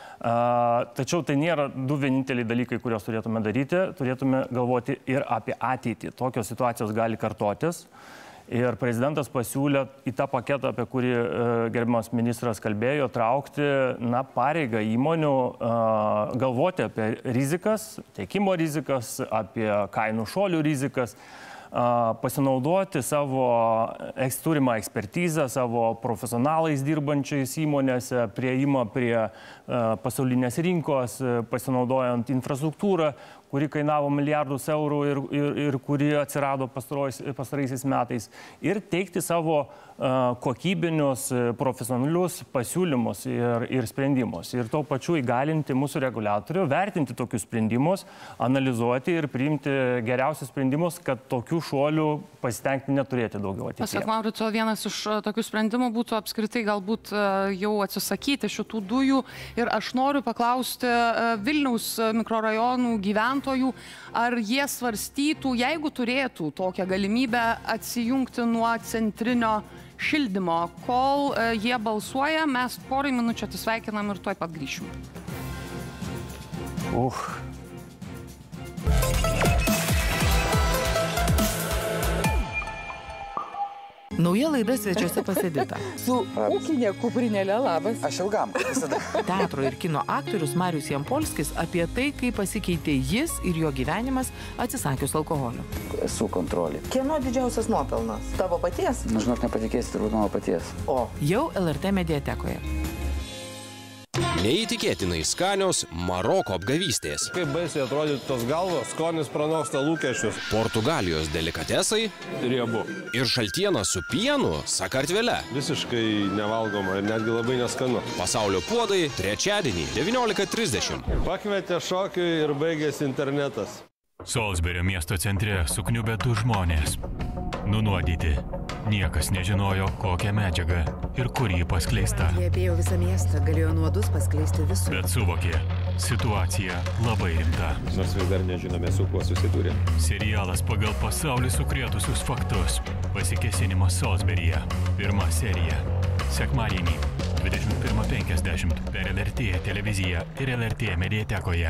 Uh, tačiau tai nėra du vieninteliai dalykai, kuriuos turėtume daryti. Turėtume galvoti ir apie ateitį. Tokios situacijos gali kartotis. Ir prezidentas pasiūlė į tą paketą, apie kurį uh, gerbiamas ministras kalbėjo, traukti na, pareigą įmonių uh, galvoti apie rizikas, tiekimo rizikas, apie kainų šuolių rizikas, pasinaudoti savo turimą ekspertizę, savo profesionalais dirbančiais įmonėse, prieimą prie pasaulinės rinkos, pasinaudojant infrastruktūrą, kuri kainavo milijardus eurų ir, ir, ir kuri atsirado pastaraisiais metais, ir teikti savo uh, kokybinius, profesionalius pasiūlymus ir, ir sprendimus. Ir tuo pačiu įgalinti mūsų reguliatorių, vertinti tokius sprendimus, analizuoti ir priimti geriausius sprendimus, kad tokių šuolių pasitengti neturėti daugiau ateityje. Pasak Maurico, vienas iš tokių sprendimų būtų apskritai galbūt jau atsisakyti šitų dujų. Ir aš noriu paklausti Vilniaus mikrorajonų gyventojų, ar jie svarstytų, jeigu turėtų tokią galimybę atsijungti nuo centrinio šildymo. Kol jie balsuoja, mes porai minučių atsisveikinam ir tuoj pat grįšim. Uh. Nauja laida svečiuose pasėdita. Su ūkinė kuprinėlė, labas. Aš ilgam, visada. Teatro ir kino aktorius Marius Jampolskis apie tai, kaip pasikeitė jis ir jo gyvenimas atsisakius alkoholio. Esu kontrolė. Kieno didžiausias nuopelnas? Tavo paties? Na, žinok, nepatikėsi, turbūt mano paties. O. Jau L R T mediatekoje. Neįtikėtinai skanios Maroko apgavystės. Kaip baisiai atrodytų tos galvos, skonis pranoksta lūkesčius. Portugalijos delikatesai. Riebu. Ir šaltiena su pienu Sakartvele. Visiškai nevalgoma ir netgi labai neskanu. Pasaulio puodai trečiadienį devyniolika trisdešimt. Pakvietė šokiui ir baigėsi internetas. Salisburio miesto centre sukniubė du žmonės. Nunuodyti. Niekas nežinojo, kokią medžiagą ir kur jį paskleista. Jie apėjo visą miestą, galėjo nuodus paskleisti visur. Bet suvokė, situacija labai rimta. Nors vis dar nežinome, su kuo susidūrė. Serialas pagal pasaulį sukrėtusius faktus. Pasikėsinimas Salisburyje. Pirma serija. Sekmadienį dvidešimt pirmą penkiasdešimt per L R T televiziją ir L R T mediatekoje.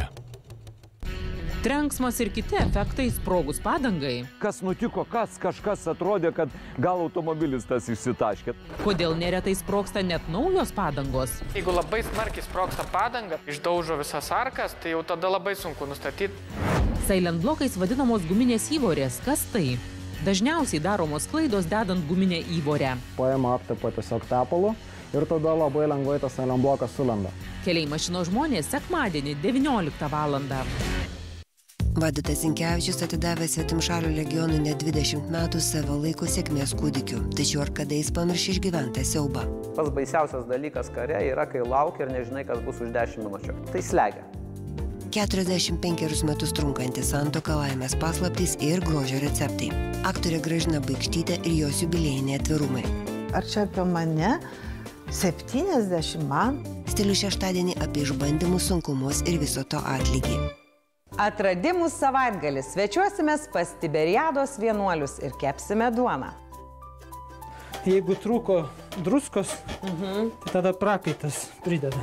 Trenksmas ir kiti efektai sprogus padangai. Kas nutiko, kas kažkas atrodė, kad gal automobilis tas išsitaškė. Kodėl neretai sprogsta net naujos padangos. Jeigu labai smarkiai sprogsta padanga, išdaužo visas arkas, tai jau tada labai sunku nustatyti. Silent blokais vadinamos guminės įvorės. Kas tai? Dažniausiai daromos klaidos dedant guminę įvorę. Paima aptepa tiesiog tepalu ir tada labai lengvai tas silent blokas sulenda. Keliai mašinos žmonės sekmadienį devynioliktą valandą. Vaidotas Zinkevičius atidavė svetimšalių legionui net dvidešimt metų savo laiko sėkmės kūdikiu, tačiau ar kada jis pamirš išgyventą siaubą. Pats baisiausias dalykas kare yra, kai lauki ir nežinai, kas bus už dešimt minučių. Tai slegia. keturiasdešimt penkerius metus trunkanti santuoka, laimės paslaptys ir grožio receptai. Aktorė Gražina Baikštytė ir jos jubiliejiniai atvirumai. Ar čia apie mane? septyniasdešimt man? Stilių šeštadienį apie išbandymus, sunkumus ir viso to atlygį. Atradimų savaitgalis. Svečiuosimės pas Tiberiados vienuolius ir kepsime duoną. Jeigu trūko druskos, mhm. tada prakaitas prideda.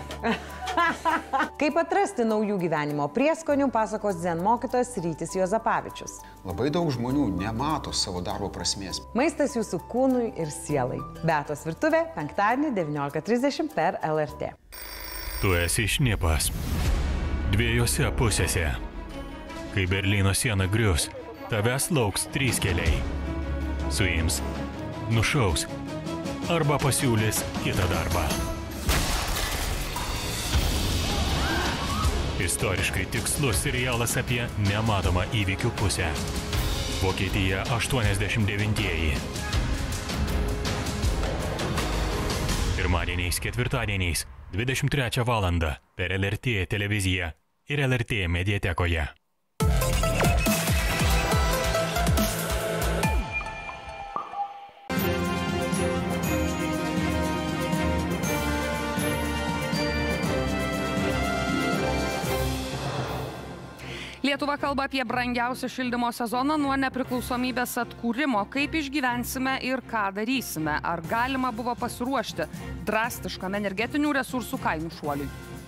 Kaip atrasti naujų gyvenimo prieskonių, pasakos dzen mokytojas Rytis Juozapavičius. Labai daug žmonių nemato savo darbo prasmės. Maistas jūsų kūnui ir sielai. Beatos virtuvė, penktadienį devyniolika trisdešimt per L R T. Tu esi šnipas. Dviejose pusėse. Kai Berlyno siena grius, tavęs lauks trys keliai. Suims, nušaus arba pasiūlys kitą darbą. Istoriškai tikslus serialas apie nematomą įvykių pusę. Vokietija aštuoniasdešimt devintieji. Pirmadieniais, ketvirtadieniais, dvidešimt trečią valandą per L R T televiziją ir L R T mediatekoje. Lietuva kalba apie brangiausią šildymo sezoną nuo nepriklausomybės atkūrimo. Kaip išgyvensime ir ką darysime? Ar galima buvo pasiruošti drastiškam energetinių resursų kainų šuoliui?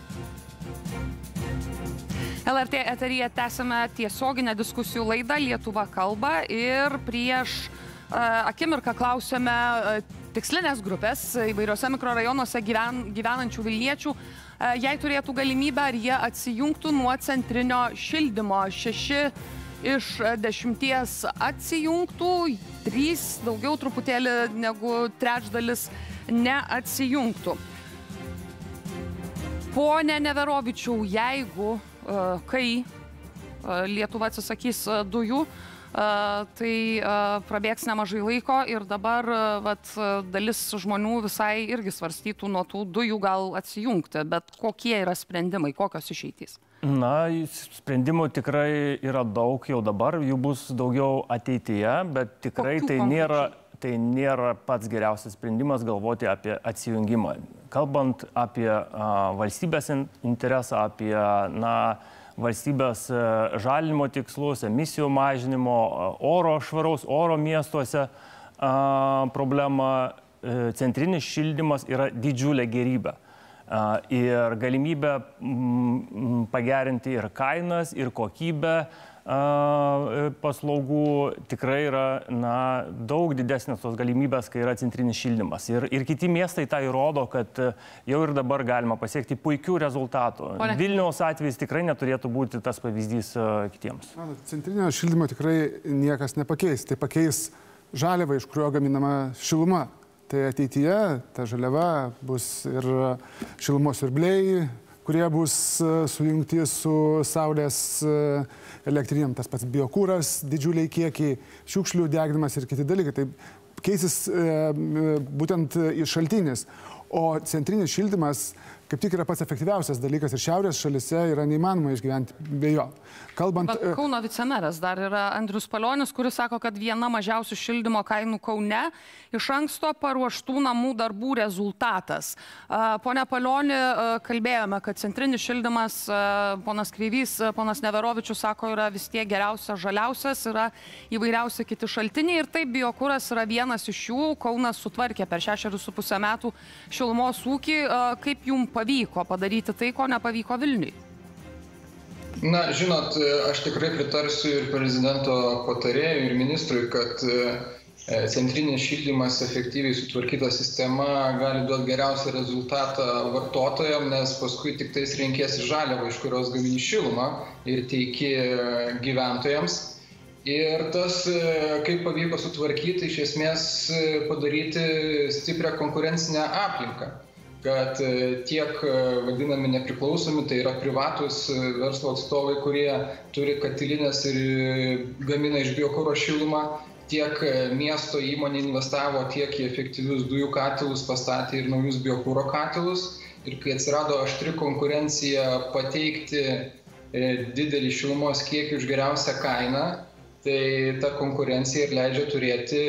L R T eteryje tęsime tiesioginę diskusijų laidą Lietuva kalba ir prieš uh, akimirką klausėme uh, tikslinės grupės įvairiose mikrorajonuose gyven, gyvenančių Vilniečių, jei turėtų galimybę, ar jie atsijungtų nuo centrinio šildymo. Šeši iš dešimties atsijungtų, trys daugiau truputėlį negu trečdalis neatsijungtų. Pone Neverovičiau, jeigu, kai Lietuva atsisakys dujų, tai prabėgs nemažai laiko ir dabar vat, dalis žmonių visai irgi svarstytų nuo tų dujų gal atsijungti, bet kokie yra sprendimai, kokios išeitys? Na, sprendimų tikrai yra daug jau dabar, jų bus daugiau ateityje, bet tikrai tai nėra, tai nėra pats geriausias sprendimas galvoti apie atsijungimą. Kalbant apie a, valstybės interesą, apie, na, valstybės žalinimo tikslus, emisijų mažinimo, oro švaraus oro miestuose problema, centrinis šildymas yra didžiulė gerybė. Ir galimybė pagerinti ir kainas, ir kokybę paslaugų tikrai yra na, daug didesnės tos galimybės, kai yra centrinis šildymas. Ir, ir kiti miestai tą įrodo, kad jau ir dabar galima pasiekti puikių rezultatų. Pone. Vilniaus atvejais tikrai neturėtų būti tas pavyzdys kitiems. Centrinio šildymo tikrai niekas nepakeis. Tai pakeis žaliavą, iš kurio gaminama šiluma. Tai ateityje ta žaliava bus ir šilumos siurbliai, kurie bus sujungti su saulės elektrinėm, tas pats biokūras, didžiuliai kiekiai, šiukšlių deginimas ir kiti dalykai. Tai keisis būtent iš šaltinis. O centrinis šildymas kaip tik yra pats efektyviausias dalykas ir šiaurės šalise yra neįmanoma išgyventi be jo. Kalbant... Bet Kauno vicemeras dar yra Andrius Palionis, kuris sako, kad viena mažiausių šildymo kainų Kaune iš anksto paruoštų namų darbų rezultatas. Pone Palioni, kalbėjome, kad centrinis šildymas, ponas Kreivys, ponas Neverovičius sako, yra vis tiek geriausias, žaliausias, yra įvairiausi kiti šaltiniai ir taip biokuras yra vienas iš jų. Kaunas sutvarkė per šešerius su pusę metų šilumos ūkį. Kaip jums pavyko padaryti tai, ko nepavyko Vilniui? Na, žinot, aš tikrai pritarsiu ir prezidento patarėjui, ir ministrui, kad centrinis šildymas, efektyviai sutvarkyta sistema gali duoti geriausią rezultatą vartotojams, nes paskui tik tais renkėsi žaliavą, iš kurios gamini šilumą ir teiki gyventojams. Ir tas, kaip pavyko sutvarkyti, iš esmės padaryti stiprią konkurencinę aplinką, kad tiek vadinami nepriklausomi, tai yra privatus verslo atstovai, kurie turi katilinės ir gamina iš biokuro šilumą, tiek miesto įmonė investavo tiek į efektyvius dujų katilus, pastatė ir naujus biokuro katilus. Ir kai atsirado aštri konkurencija pateikti didelį šilumos kiekį už geriausią kainą, tai ta konkurencija ir leidžia turėti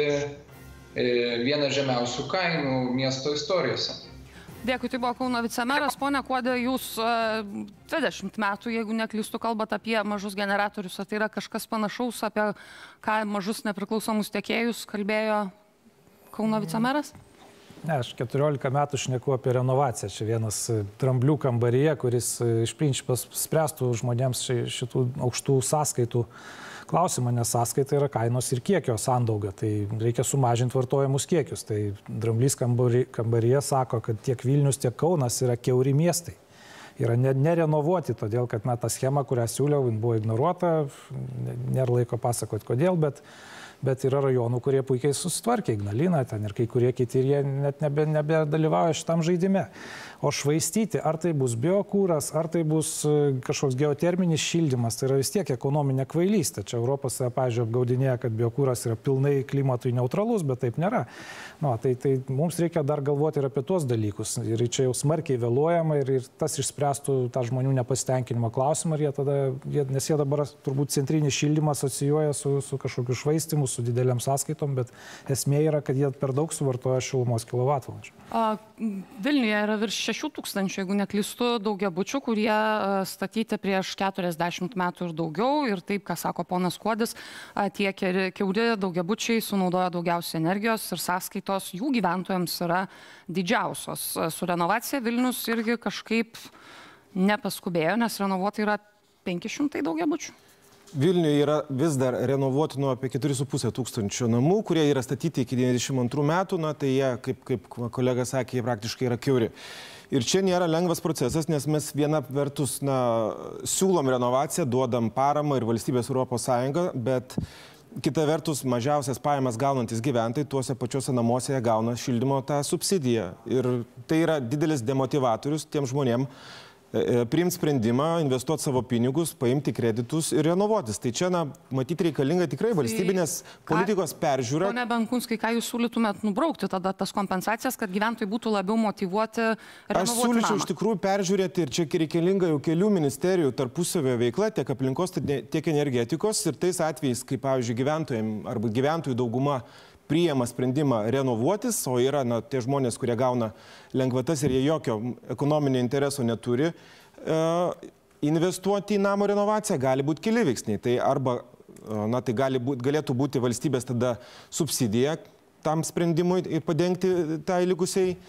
vieną žemiausių kainų miesto istorijose. Dėkui, tai buvo Kauno vicemeras. Pone Kuodi, jūs dvidešimt metų, jeigu neklystu, kalbate apie mažus generatorius. Ar tai yra kažkas panašaus, apie ką mažus nepriklausomus tiekėjus kalbėjo Kauno vicemeras? Ne, aš keturiolika metų šneku apie renovaciją. Čia vienas dramblių kambaryje, kuris iš principo spręstų žmonėms šitų aukštų sąskaitų klausimą, nes sąskaita yra kainos ir kiekio sandauga, tai reikia sumažinti vartojamus kiekius. Tai dramblys kambaryje sako, kad tiek Vilnius, tiek Kaunas yra kiauri miestai. Yra nerenovuoti, todėl kad na, ta schema, kurią siūliau, buvo ignoruota, nėra laiko pasakoti kodėl, bet, bet yra rajonų, kurie puikiai susitvarkė, Ignalina ten ir kai kurie kiti, ir jie net nebe, nebedalyvauja šitam žaidime. O švaistyti, ar tai bus biokūras, ar tai bus kažkoks geoterminis šildymas, tai yra vis tiek ekonominė kvailystė. Čia Europos, pavyzdžiui, apgaudinėja, kad biokūras yra pilnai klimatui neutralus, bet taip nėra. Nu, tai, tai mums reikia dar galvoti ir apie tuos dalykus. Ir čia jau smarkiai vėluojama ir, ir tas išspręstų tą žmonių nepasitenkinimo klausimą. Ir jie tada, jie, nes jie dabar turbūt centrinį šildymą asocijuoja su, su kažkokiu švaistymu, su dideliam sąskaitom, bet esmė yra, kad jie per daug suvartoja šilumos kilovatvalandžių. Vilniuje yra virš šešių tūkstančių, jeigu neklystu, daugiabučių, kurie statyti prieš keturiasdešimt metų ir daugiau. Ir taip, ką sako ponas Kuodis, tie kiauri daugiabučiai sunaudoja daugiausiai energijos ir sąskaitos jų gyventojams yra didžiausios. Su renovacija Vilnius irgi kažkaip nepaskubėjo, nes renovuoti yra penki šimtai daugiabučių. Vilniuje yra vis dar renovuotino apie keturi su puse tūkstančio namų, kurie yra statyti iki devyniasdešimt antrų metų, na tai jie, kaip, kaip kolega sakė, jie praktiškai yra kiauri. Ir čia nėra lengvas procesas, nes mes viena vertus na, siūlom renovaciją, duodam paramą ir valstybės Europos Sąjungą, bet kita vertus mažiausias pajamas gaunantis gyventojai tuose pačiuose namuose gauna šildymo tą subsidiją. Ir tai yra didelis demotivatorius tiem žmonėm priimti sprendimą, investuoti savo pinigus, paimti kreditus ir renovuotis. Tai čia, na, matyti reikalinga tikrai valstybinės politikos peržiūra. Pone Benkunskai, ką jūs siūlytumėt nubraukti tada tas kompensacijas, kad gyventojai būtų labiau motyvuoti renovuoti namą? Aš siūlyčiau iš tikrųjų peržiūrėti ir čia reikalinga jau kelių ministerijų tarpusavio veikla, tiek aplinkos, tiek energetikos ir tais atvejais, kaip, pavyzdžiui, gyventojams arba gyventojų dauguma priima sprendimą renovuotis, o yra na, tie žmonės, kurie gauna lengvatas ir jie jokio ekonominio intereso neturi, e, investuoti į namo renovaciją gali būti keli veiksniai. Tai arba na, tai gali būt, galėtų būti valstybės tada subsidija tam sprendimui ir padengti tai likusiai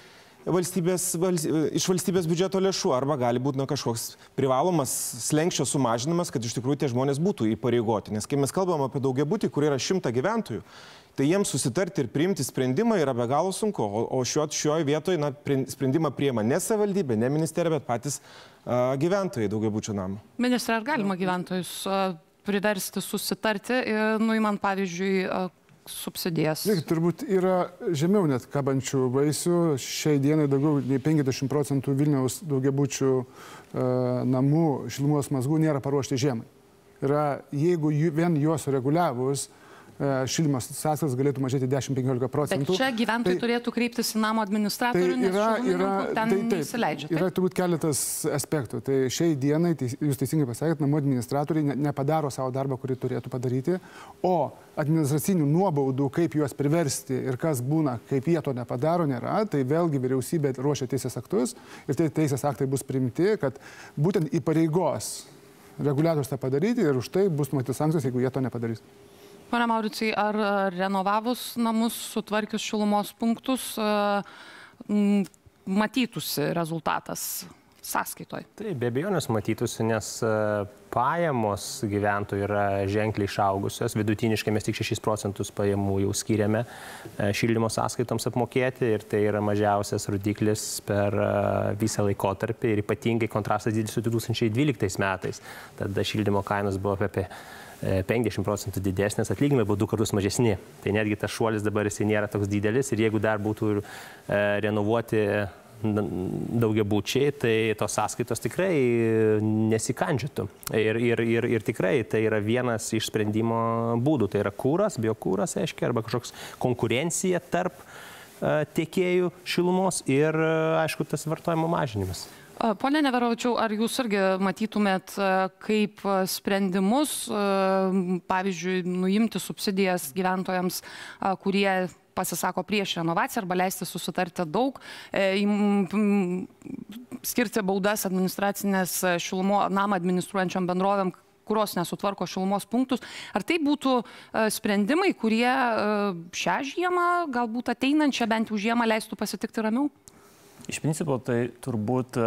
valstybės, vals, iš valstybės biudžeto lėšų, arba gali būti na, kažkoks privalomas slenkščio sumažinimas, kad iš tikrųjų tie žmonės būtų įpareigoti. Nes kai mes kalbam apie daugiabutį, kur yra šimta gyventojų, tai jiems susitarti ir priimti sprendimą yra be galo sunku. O, o šio, šioje vietoje na, sprendimą priima ne savivaldybė, ne ministerija, bet patys a, gyventojai daugiabučio namų. Ministre, ar galima gyventojus a, priversti susitarti, nuimant, pavyzdžiui, a, subsidijas? Žiūrėkit, turbūt yra žemiau net kabančių vaisių. Šiai dienai daugiau nei penkiasdešimt procentų Vilniaus daugiabučių a, namų šilumos mazgų nėra paruošti žiemai. Yra, jeigu jų, vien juos reguliavus, šildymas sąskaitos galėtų mažėti dešimt iki penkiolikos procentų. Bet čia gyventojai tai, turėtų kreiptis į namo administratorių, tai yra, nes yra, ten tai, neįsileidžia. Yra turbūt keletas aspektų. Tai šiai dienai, tai, jūs teisingai pasakėt, namo administratoriai ne, nepadaro savo darbą, kurį turėtų padaryti, o administracinių nuobaudų, kaip juos priversti ir kas būna, kaip jie to nepadaro, nėra. Tai vėlgi vyriausybė ruošia teisės aktus ir tie teisės aktai bus priimti, kad būtent įpareigos reguliatorius tą padaryti ir už tai bus numatytos sankcijos, jeigu jie to nepadarys. Pone Mauricai, ar renovavus namus, sutvarkius šilumos punktus, matytųsi rezultatas sąskaitoje? Tai be abejonės matytųsi, nes pajamos gyventojų yra ženkliai išaugusios. Vidutiniškai mes tik šešis procentus pajamų jau skiriame šildymo sąskaitoms apmokėti ir tai yra mažiausias rodiklis per visą laikotarpį ir ypatingai kontrastas didelis su du tūkstančiai dvyliktais metais. Tada šildymo kainos buvo apie penkiasdešimt procentų didesnės, atlyginimai buvo du kartus mažesni. Tai netgi tas šuolis dabar jisai nėra toks didelis ir jeigu dar būtų renovuoti daugiabučiai, tai tos sąskaitos tikrai nesikandžiotų. Ir, ir, ir, ir tikrai tai yra vienas iš sprendimo būdų. Tai yra kūras, biokūras, aiškiai, arba kažkoks konkurencija tarp tiekėjų šilumos ir, aišku, tas vartojimo mažinimas. Pone Neverovičiau, ar jūs irgi matytumėt kaip sprendimus, pavyzdžiui, nuimti subsidijas gyventojams, kurie pasisako prieš renovaciją arba leisti susitarti daug, skirti baudas administracinės šilumo namą administruojančiam bendrovėm, kurios nesutvarko šilumos punktus. Ar tai būtų sprendimai, kurie šią žiemą, galbūt ateinančią bent jau žiemą leistų pasitikti ramiau? Iš principo tai turbūt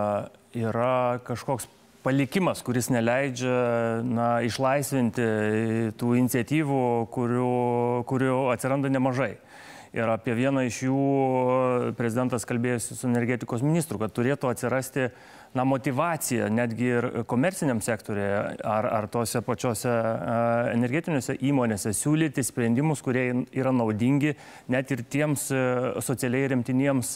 yra kažkoks palikimas, kuris neleidžia na, išlaisvinti tų iniciatyvų, kurių, kurių atsiranda nemažai. Ir apie vieną iš jų prezidentas kalbėjosi su energetikos ministru, kad turėtų atsirasti na, motyvacija netgi ir komerciniam sektorėje ar, ar tose pačiose energetiniuose įmonėse siūlyti sprendimus, kurie yra naudingi net ir tiems socialiai remtiniems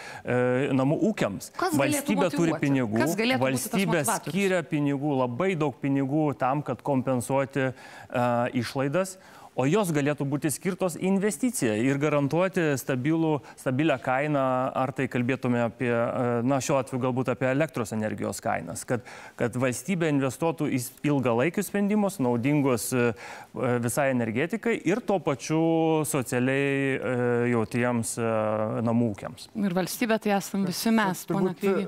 namų ūkiams. Valstybė turi pinigų, valstybė skiria pinigų, labai daug pinigų tam, kad kompensuoti uh, išlaidas. O jos galėtų būti skirtos investicija ir garantuoti stabilų, stabilią kainą, ar tai kalbėtume apie, na šiuo atveju galbūt apie elektros energijos kainas, kad, kad valstybė investuotų į ilgalaikius sprendimus, naudingus visai energetikai ir tuo pačiu socialiai jautriems namų ūkiams. Ir valstybė tai esam visi mes, pone Krygi.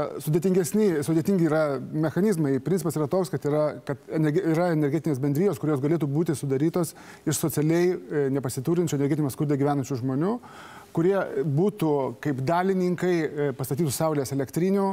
Sudėtingi yra mechanizmai. Principas yra toks, kad yra, kad yra energetinės bendrijos, kurios galėtų būti sudarytos iš socialiai nepasiturinčių energetinės skurde gyvenančių žmonių, kurie būtų kaip dalininkai pastatytų saulės elektrinių,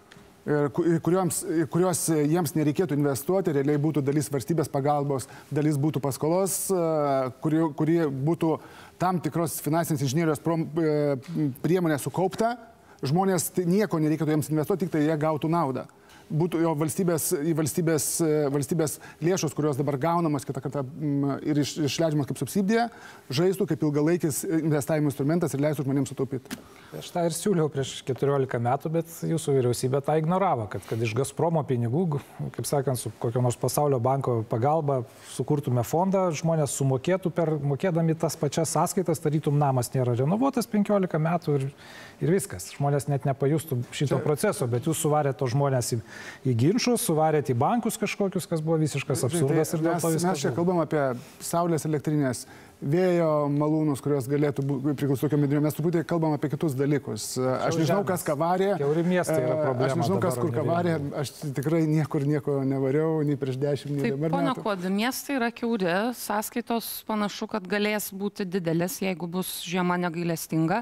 kuriuoms, kuriuos jiems nereikėtų investuoti, realiai būtų dalis valstybės pagalbos, dalis būtų paskolos, kuri, kuri būtų tam tikros finansinės inžinierijos priemonė sukaupta, žmonės nieko nereikėtų jiems investuoti, tik tai jie gautų naudą. Būtų jo valstybės, valstybės, valstybės lėšos, kurios dabar gaunamos kitą kartą ir iš, išleidžiamas kaip subsidija, žaistų kaip ilgalaikis investavimo instrumentas ir leistų žmonėms sutaupyti. Aš tą ir siūliau prieš keturiolika metų, bet jūsų vyriausybė tą ignoravo, kad, kad iš Gazpromo pinigų, kaip sakant, su kokio nors pasaulio banko pagalba sukurtume fondą, žmonės sumokėtų per, mokėdami tas pačias sąskaitas, tarytum namas nėra renovuotas penkiolika metų ir, ir viskas. Žmonės net nepajustų šito Čia... proceso, bet jūs suvarėte to žmonės į į ginčius, suvarėte į bankus kažkokius, kas buvo visiškas absurdas. Tai, ir dėl to mes, mes čia kalbam apie saulės elektrinės, vėjo malūnus, kurios galėtų priklausyti tokiam bendrijom. Mes truputį kalbam apie kitus dalykus. Aš nežinau, kas ką varė. Kiauri miestai yra problema. Aš nežinau, kas kur ką varė. Aš tikrai niekur nieko nevariau, nei prieš dešimt, nei dabar. Taip, ponia Kuodi, miestai yra kiauri, sąskaitos panašu, kad galės būti didelis, jeigu bus žiema negailestinga.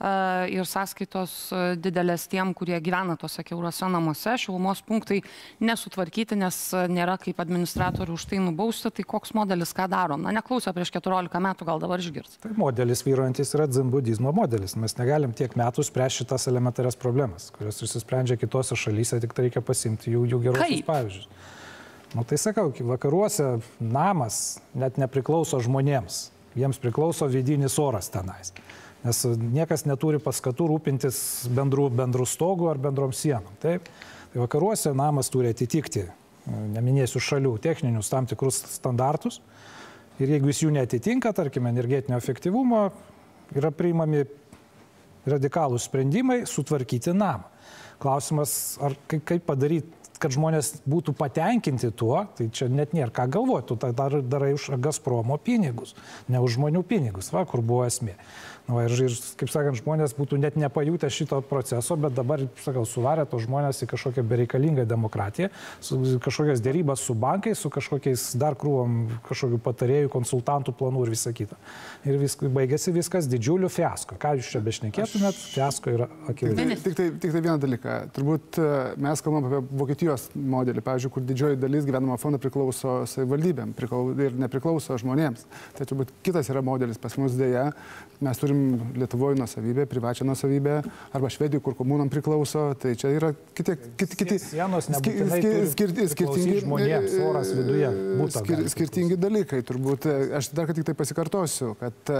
Ir sąskaitos didelės tiem, kurie gyvena tose kiauriuose namuose. Šilumos punktai nesutvarkyti, nes nėra kaip administratorių už tai nubausti. Tai koks modelis ką daro? Na, neklausė prieš keturiolika metų, gal dabar išgirs. Tai modelis vyruojantis yra dzenbudizmo modelis. Mes negalim tiek metų spręsti šitas elementarias problemas, kurios išsisprendžia kitose šalyse, tik tai reikia pasimti jų, jų gerosius pavyzdžius. Nu, tai sakau, vakaruose namas net nepriklauso žmonėms. Jiems priklauso vidinis oras tenais. Nes niekas neturi paskatų rūpintis bendrų, bendrų stogų ar bendrom sienom. Taip? Tai vakaruose namas turi atitikti, neminėsiu šalių, techninius tam tikrus standartus. Ir jeigu jis jų neatitinka, tarkime, energetinio efektyvumo, yra priimami radikalūs sprendimai sutvarkyti namą. Klausimas, ar kaip padaryti, kad žmonės būtų patenkinti tuo, tai čia net nėra ką galvoti, tu tai dar, darai už Gazpromo pinigus, ne už žmonių pinigus, va, kur buvo esmė. Nu, ir, ir, kaip sakant, žmonės būtų net nepajutę šito proceso, bet dabar, sakau, suvarė to žmonės į kažkokią bereikalingą demokratiją, su kažkokias dėrybas su bankais, su kažkokiais dar krūvom kažkokių patarėjų, konsultantų planų ir visa kita. Ir vis, baigėsi viskas didžiuliu fiasko. Ką jūs čia bešnekėtumėt, Aš... fiasko yra akivaizdu. Tik, tik, tai, tik tai vieną dalyką. Turbūt mes kalbam apie Vokietijos modelį, pavyzdžiui, kur didžioji dalis gyvenamo fondo priklauso savivaldybėm ir nepriklauso žmonėms. Tai turbūt kitas yra modelis pas mus dėja. Mes turim Lietuvoje nuosavybę, privačią nuosavybę, arba Švedijoje, kur komunam priklauso, tai čia yra kiti... kiti, kiti Sienos nebūtinai skir, skir, skirtingi žmonėms, oras viduje. Skir, skirtingi dalykai, turbūt. Aš dar tik tai pasikartosiu, kad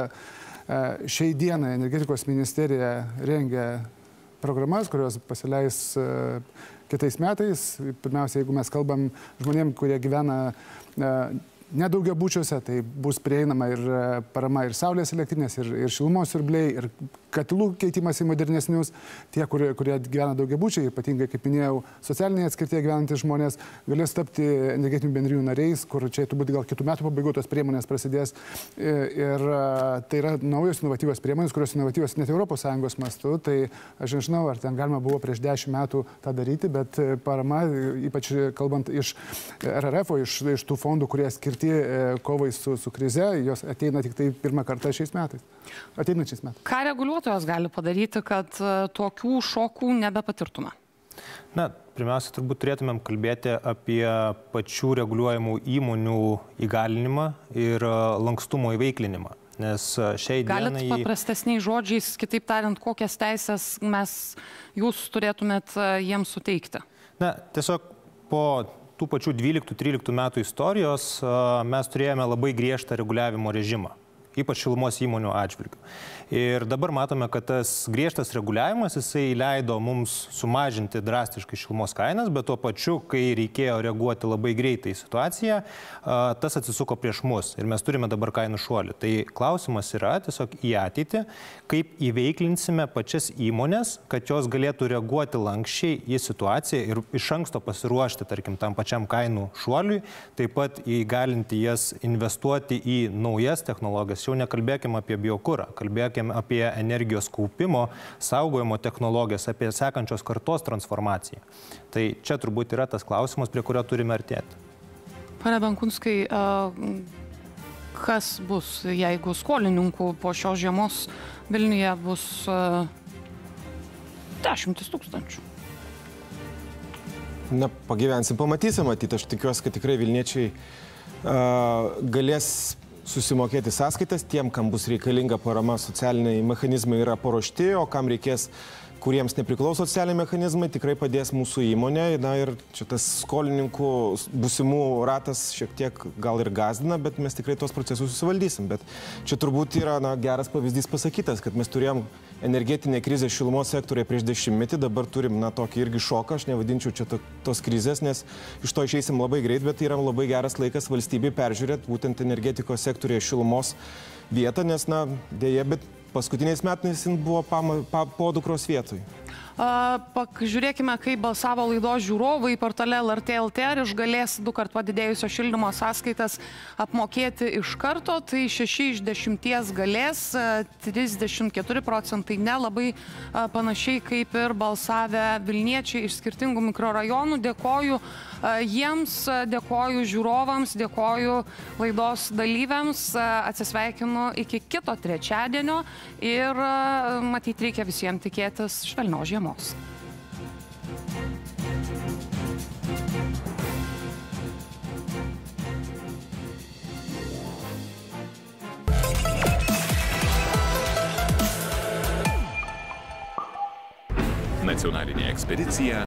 šiai dienai energetikos ministerija rengia programas, kurios pasileis kitais metais. Pirmiausia, jeigu mes kalbam žmonėm, kurie gyvena nedaugiabučiuose, tai bus prieinama ir parama ir saulės elektrinės, ir, ir šilumos siurbliai, ir katilų keitimas į modernesnius. Tie, kurie, kurie gyvena daugiabučiai, ypatingai, kaip minėjau, socialinėje atskirtyje gyvenantys žmonės, galės tapti energetinių bendrijų nariais, kur čia turbūt gal kitų metų pabaigų tos priemonės prasidės. Ir tai yra naujos inovatyvios priemonės, kurios inovatyvios net Europos Sąjungos mastu. Tai aš nežinau, ar ten galima buvo prieš dešimt metų tą daryti, bet parama, ypač kalbant iš R R F, iš, iš tų fondų, kurie skirti kovai su, su krize, jos ateina tik tai pirmą kartą šiais metais. Ateinančiais metais. Ką reguliuotojas gali padaryti, kad tokių šokų nebepatirtume? Na, pirmiausia, turbūt turėtumėm kalbėti apie pačių reguliuojamų įmonių įgalinimą ir lankstumo įveiklinimą. Nes šiai dienai... Galit paprastesniais žodžiais, kitaip tariant, kokias teisės mes jūs turėtumėt jiems suteikti? Na, tiesiog po tų pačių dvyliktų tryliktų metų istorijos mes turėjome labai griežtą reguliavimo režimą, ypač šilumos įmonių atžvilgių. Ir dabar matome, kad tas griežtas reguliavimas, jisai leido mums sumažinti drastiškai šilumos kainas, bet tuo pačiu, kai reikėjo reaguoti labai greitai į situaciją, tas atsisuko prieš mus ir mes turime dabar kainų šuolį. Tai klausimas yra tiesiog į ateitį, kaip įveiklinsime pačias įmonės, kad jos galėtų reaguoti lankščiai į situaciją ir iš anksto pasiruošti, tarkim, tam pačiam kainų šuoliui, taip pat įgalinti jas investuoti į naujas technologijas. Jau nekalbėkime apie biokurą, kalbėkime apie energijos kaupimo, saugojimo technologijas, apie sekančios kartos transformaciją. Tai čia turbūt yra tas klausimas, prie kurio turime artėti. Pane Benkunskai, kas bus, jeigu skolininkų po šios žiemos Vilniuje bus dešimtis tūkstančių? Na, pagyvensim, pamatysim, matyti. Aš tikiuosi, kad tikrai vilniečiai uh, galės susimokėti sąskaitas, tiem, kam bus reikalinga parama, socialiniai mechanizmai yra paruošti, o kam reikės, kuriems nepriklauso socialiniai mechanizmai, tikrai padės mūsų įmonė. Na ir čia tas skolininkų būsimų ratas šiek tiek gal ir gazdina, bet mes tikrai tos procesus susivaldysim. Bet čia turbūt yra na, geras pavyzdys pasakytas, kad mes turėjom energetinę krizę šilumos sektorėje prieš dešimtmetį, dabar turim na, tokį irgi šoką, aš nevadinčiau čia to, tos krizės, nes iš to išeisim labai greit, bet tai yra labai geras laikas valstybei peržiūrėti būtent energetikos sektorėje šilumos vietą, nes, na, dėja, bet paskutiniais metais jis buvo pama, pa, podukros vietoj. Pažiūrėkime, kaip balsavo laidos žiūrovai portale L R T L T, ar išgalės du kart padidėjusio šildymo sąskaitas apmokėti iš karto. Tai šeši iš dešimties galės, trisdešimt keturi procentai nelabai panašiai kaip ir balsavę Vilniečiai iš skirtingų mikrorajonų. Dėkoju jiems, dėkoju žiūrovams, dėkoju laidos dalyviams. Atsisveikinu iki kito trečiadienio ir matyt reikia visiems tikėtis švelnios žiemos. Nacionalinė ekspedicija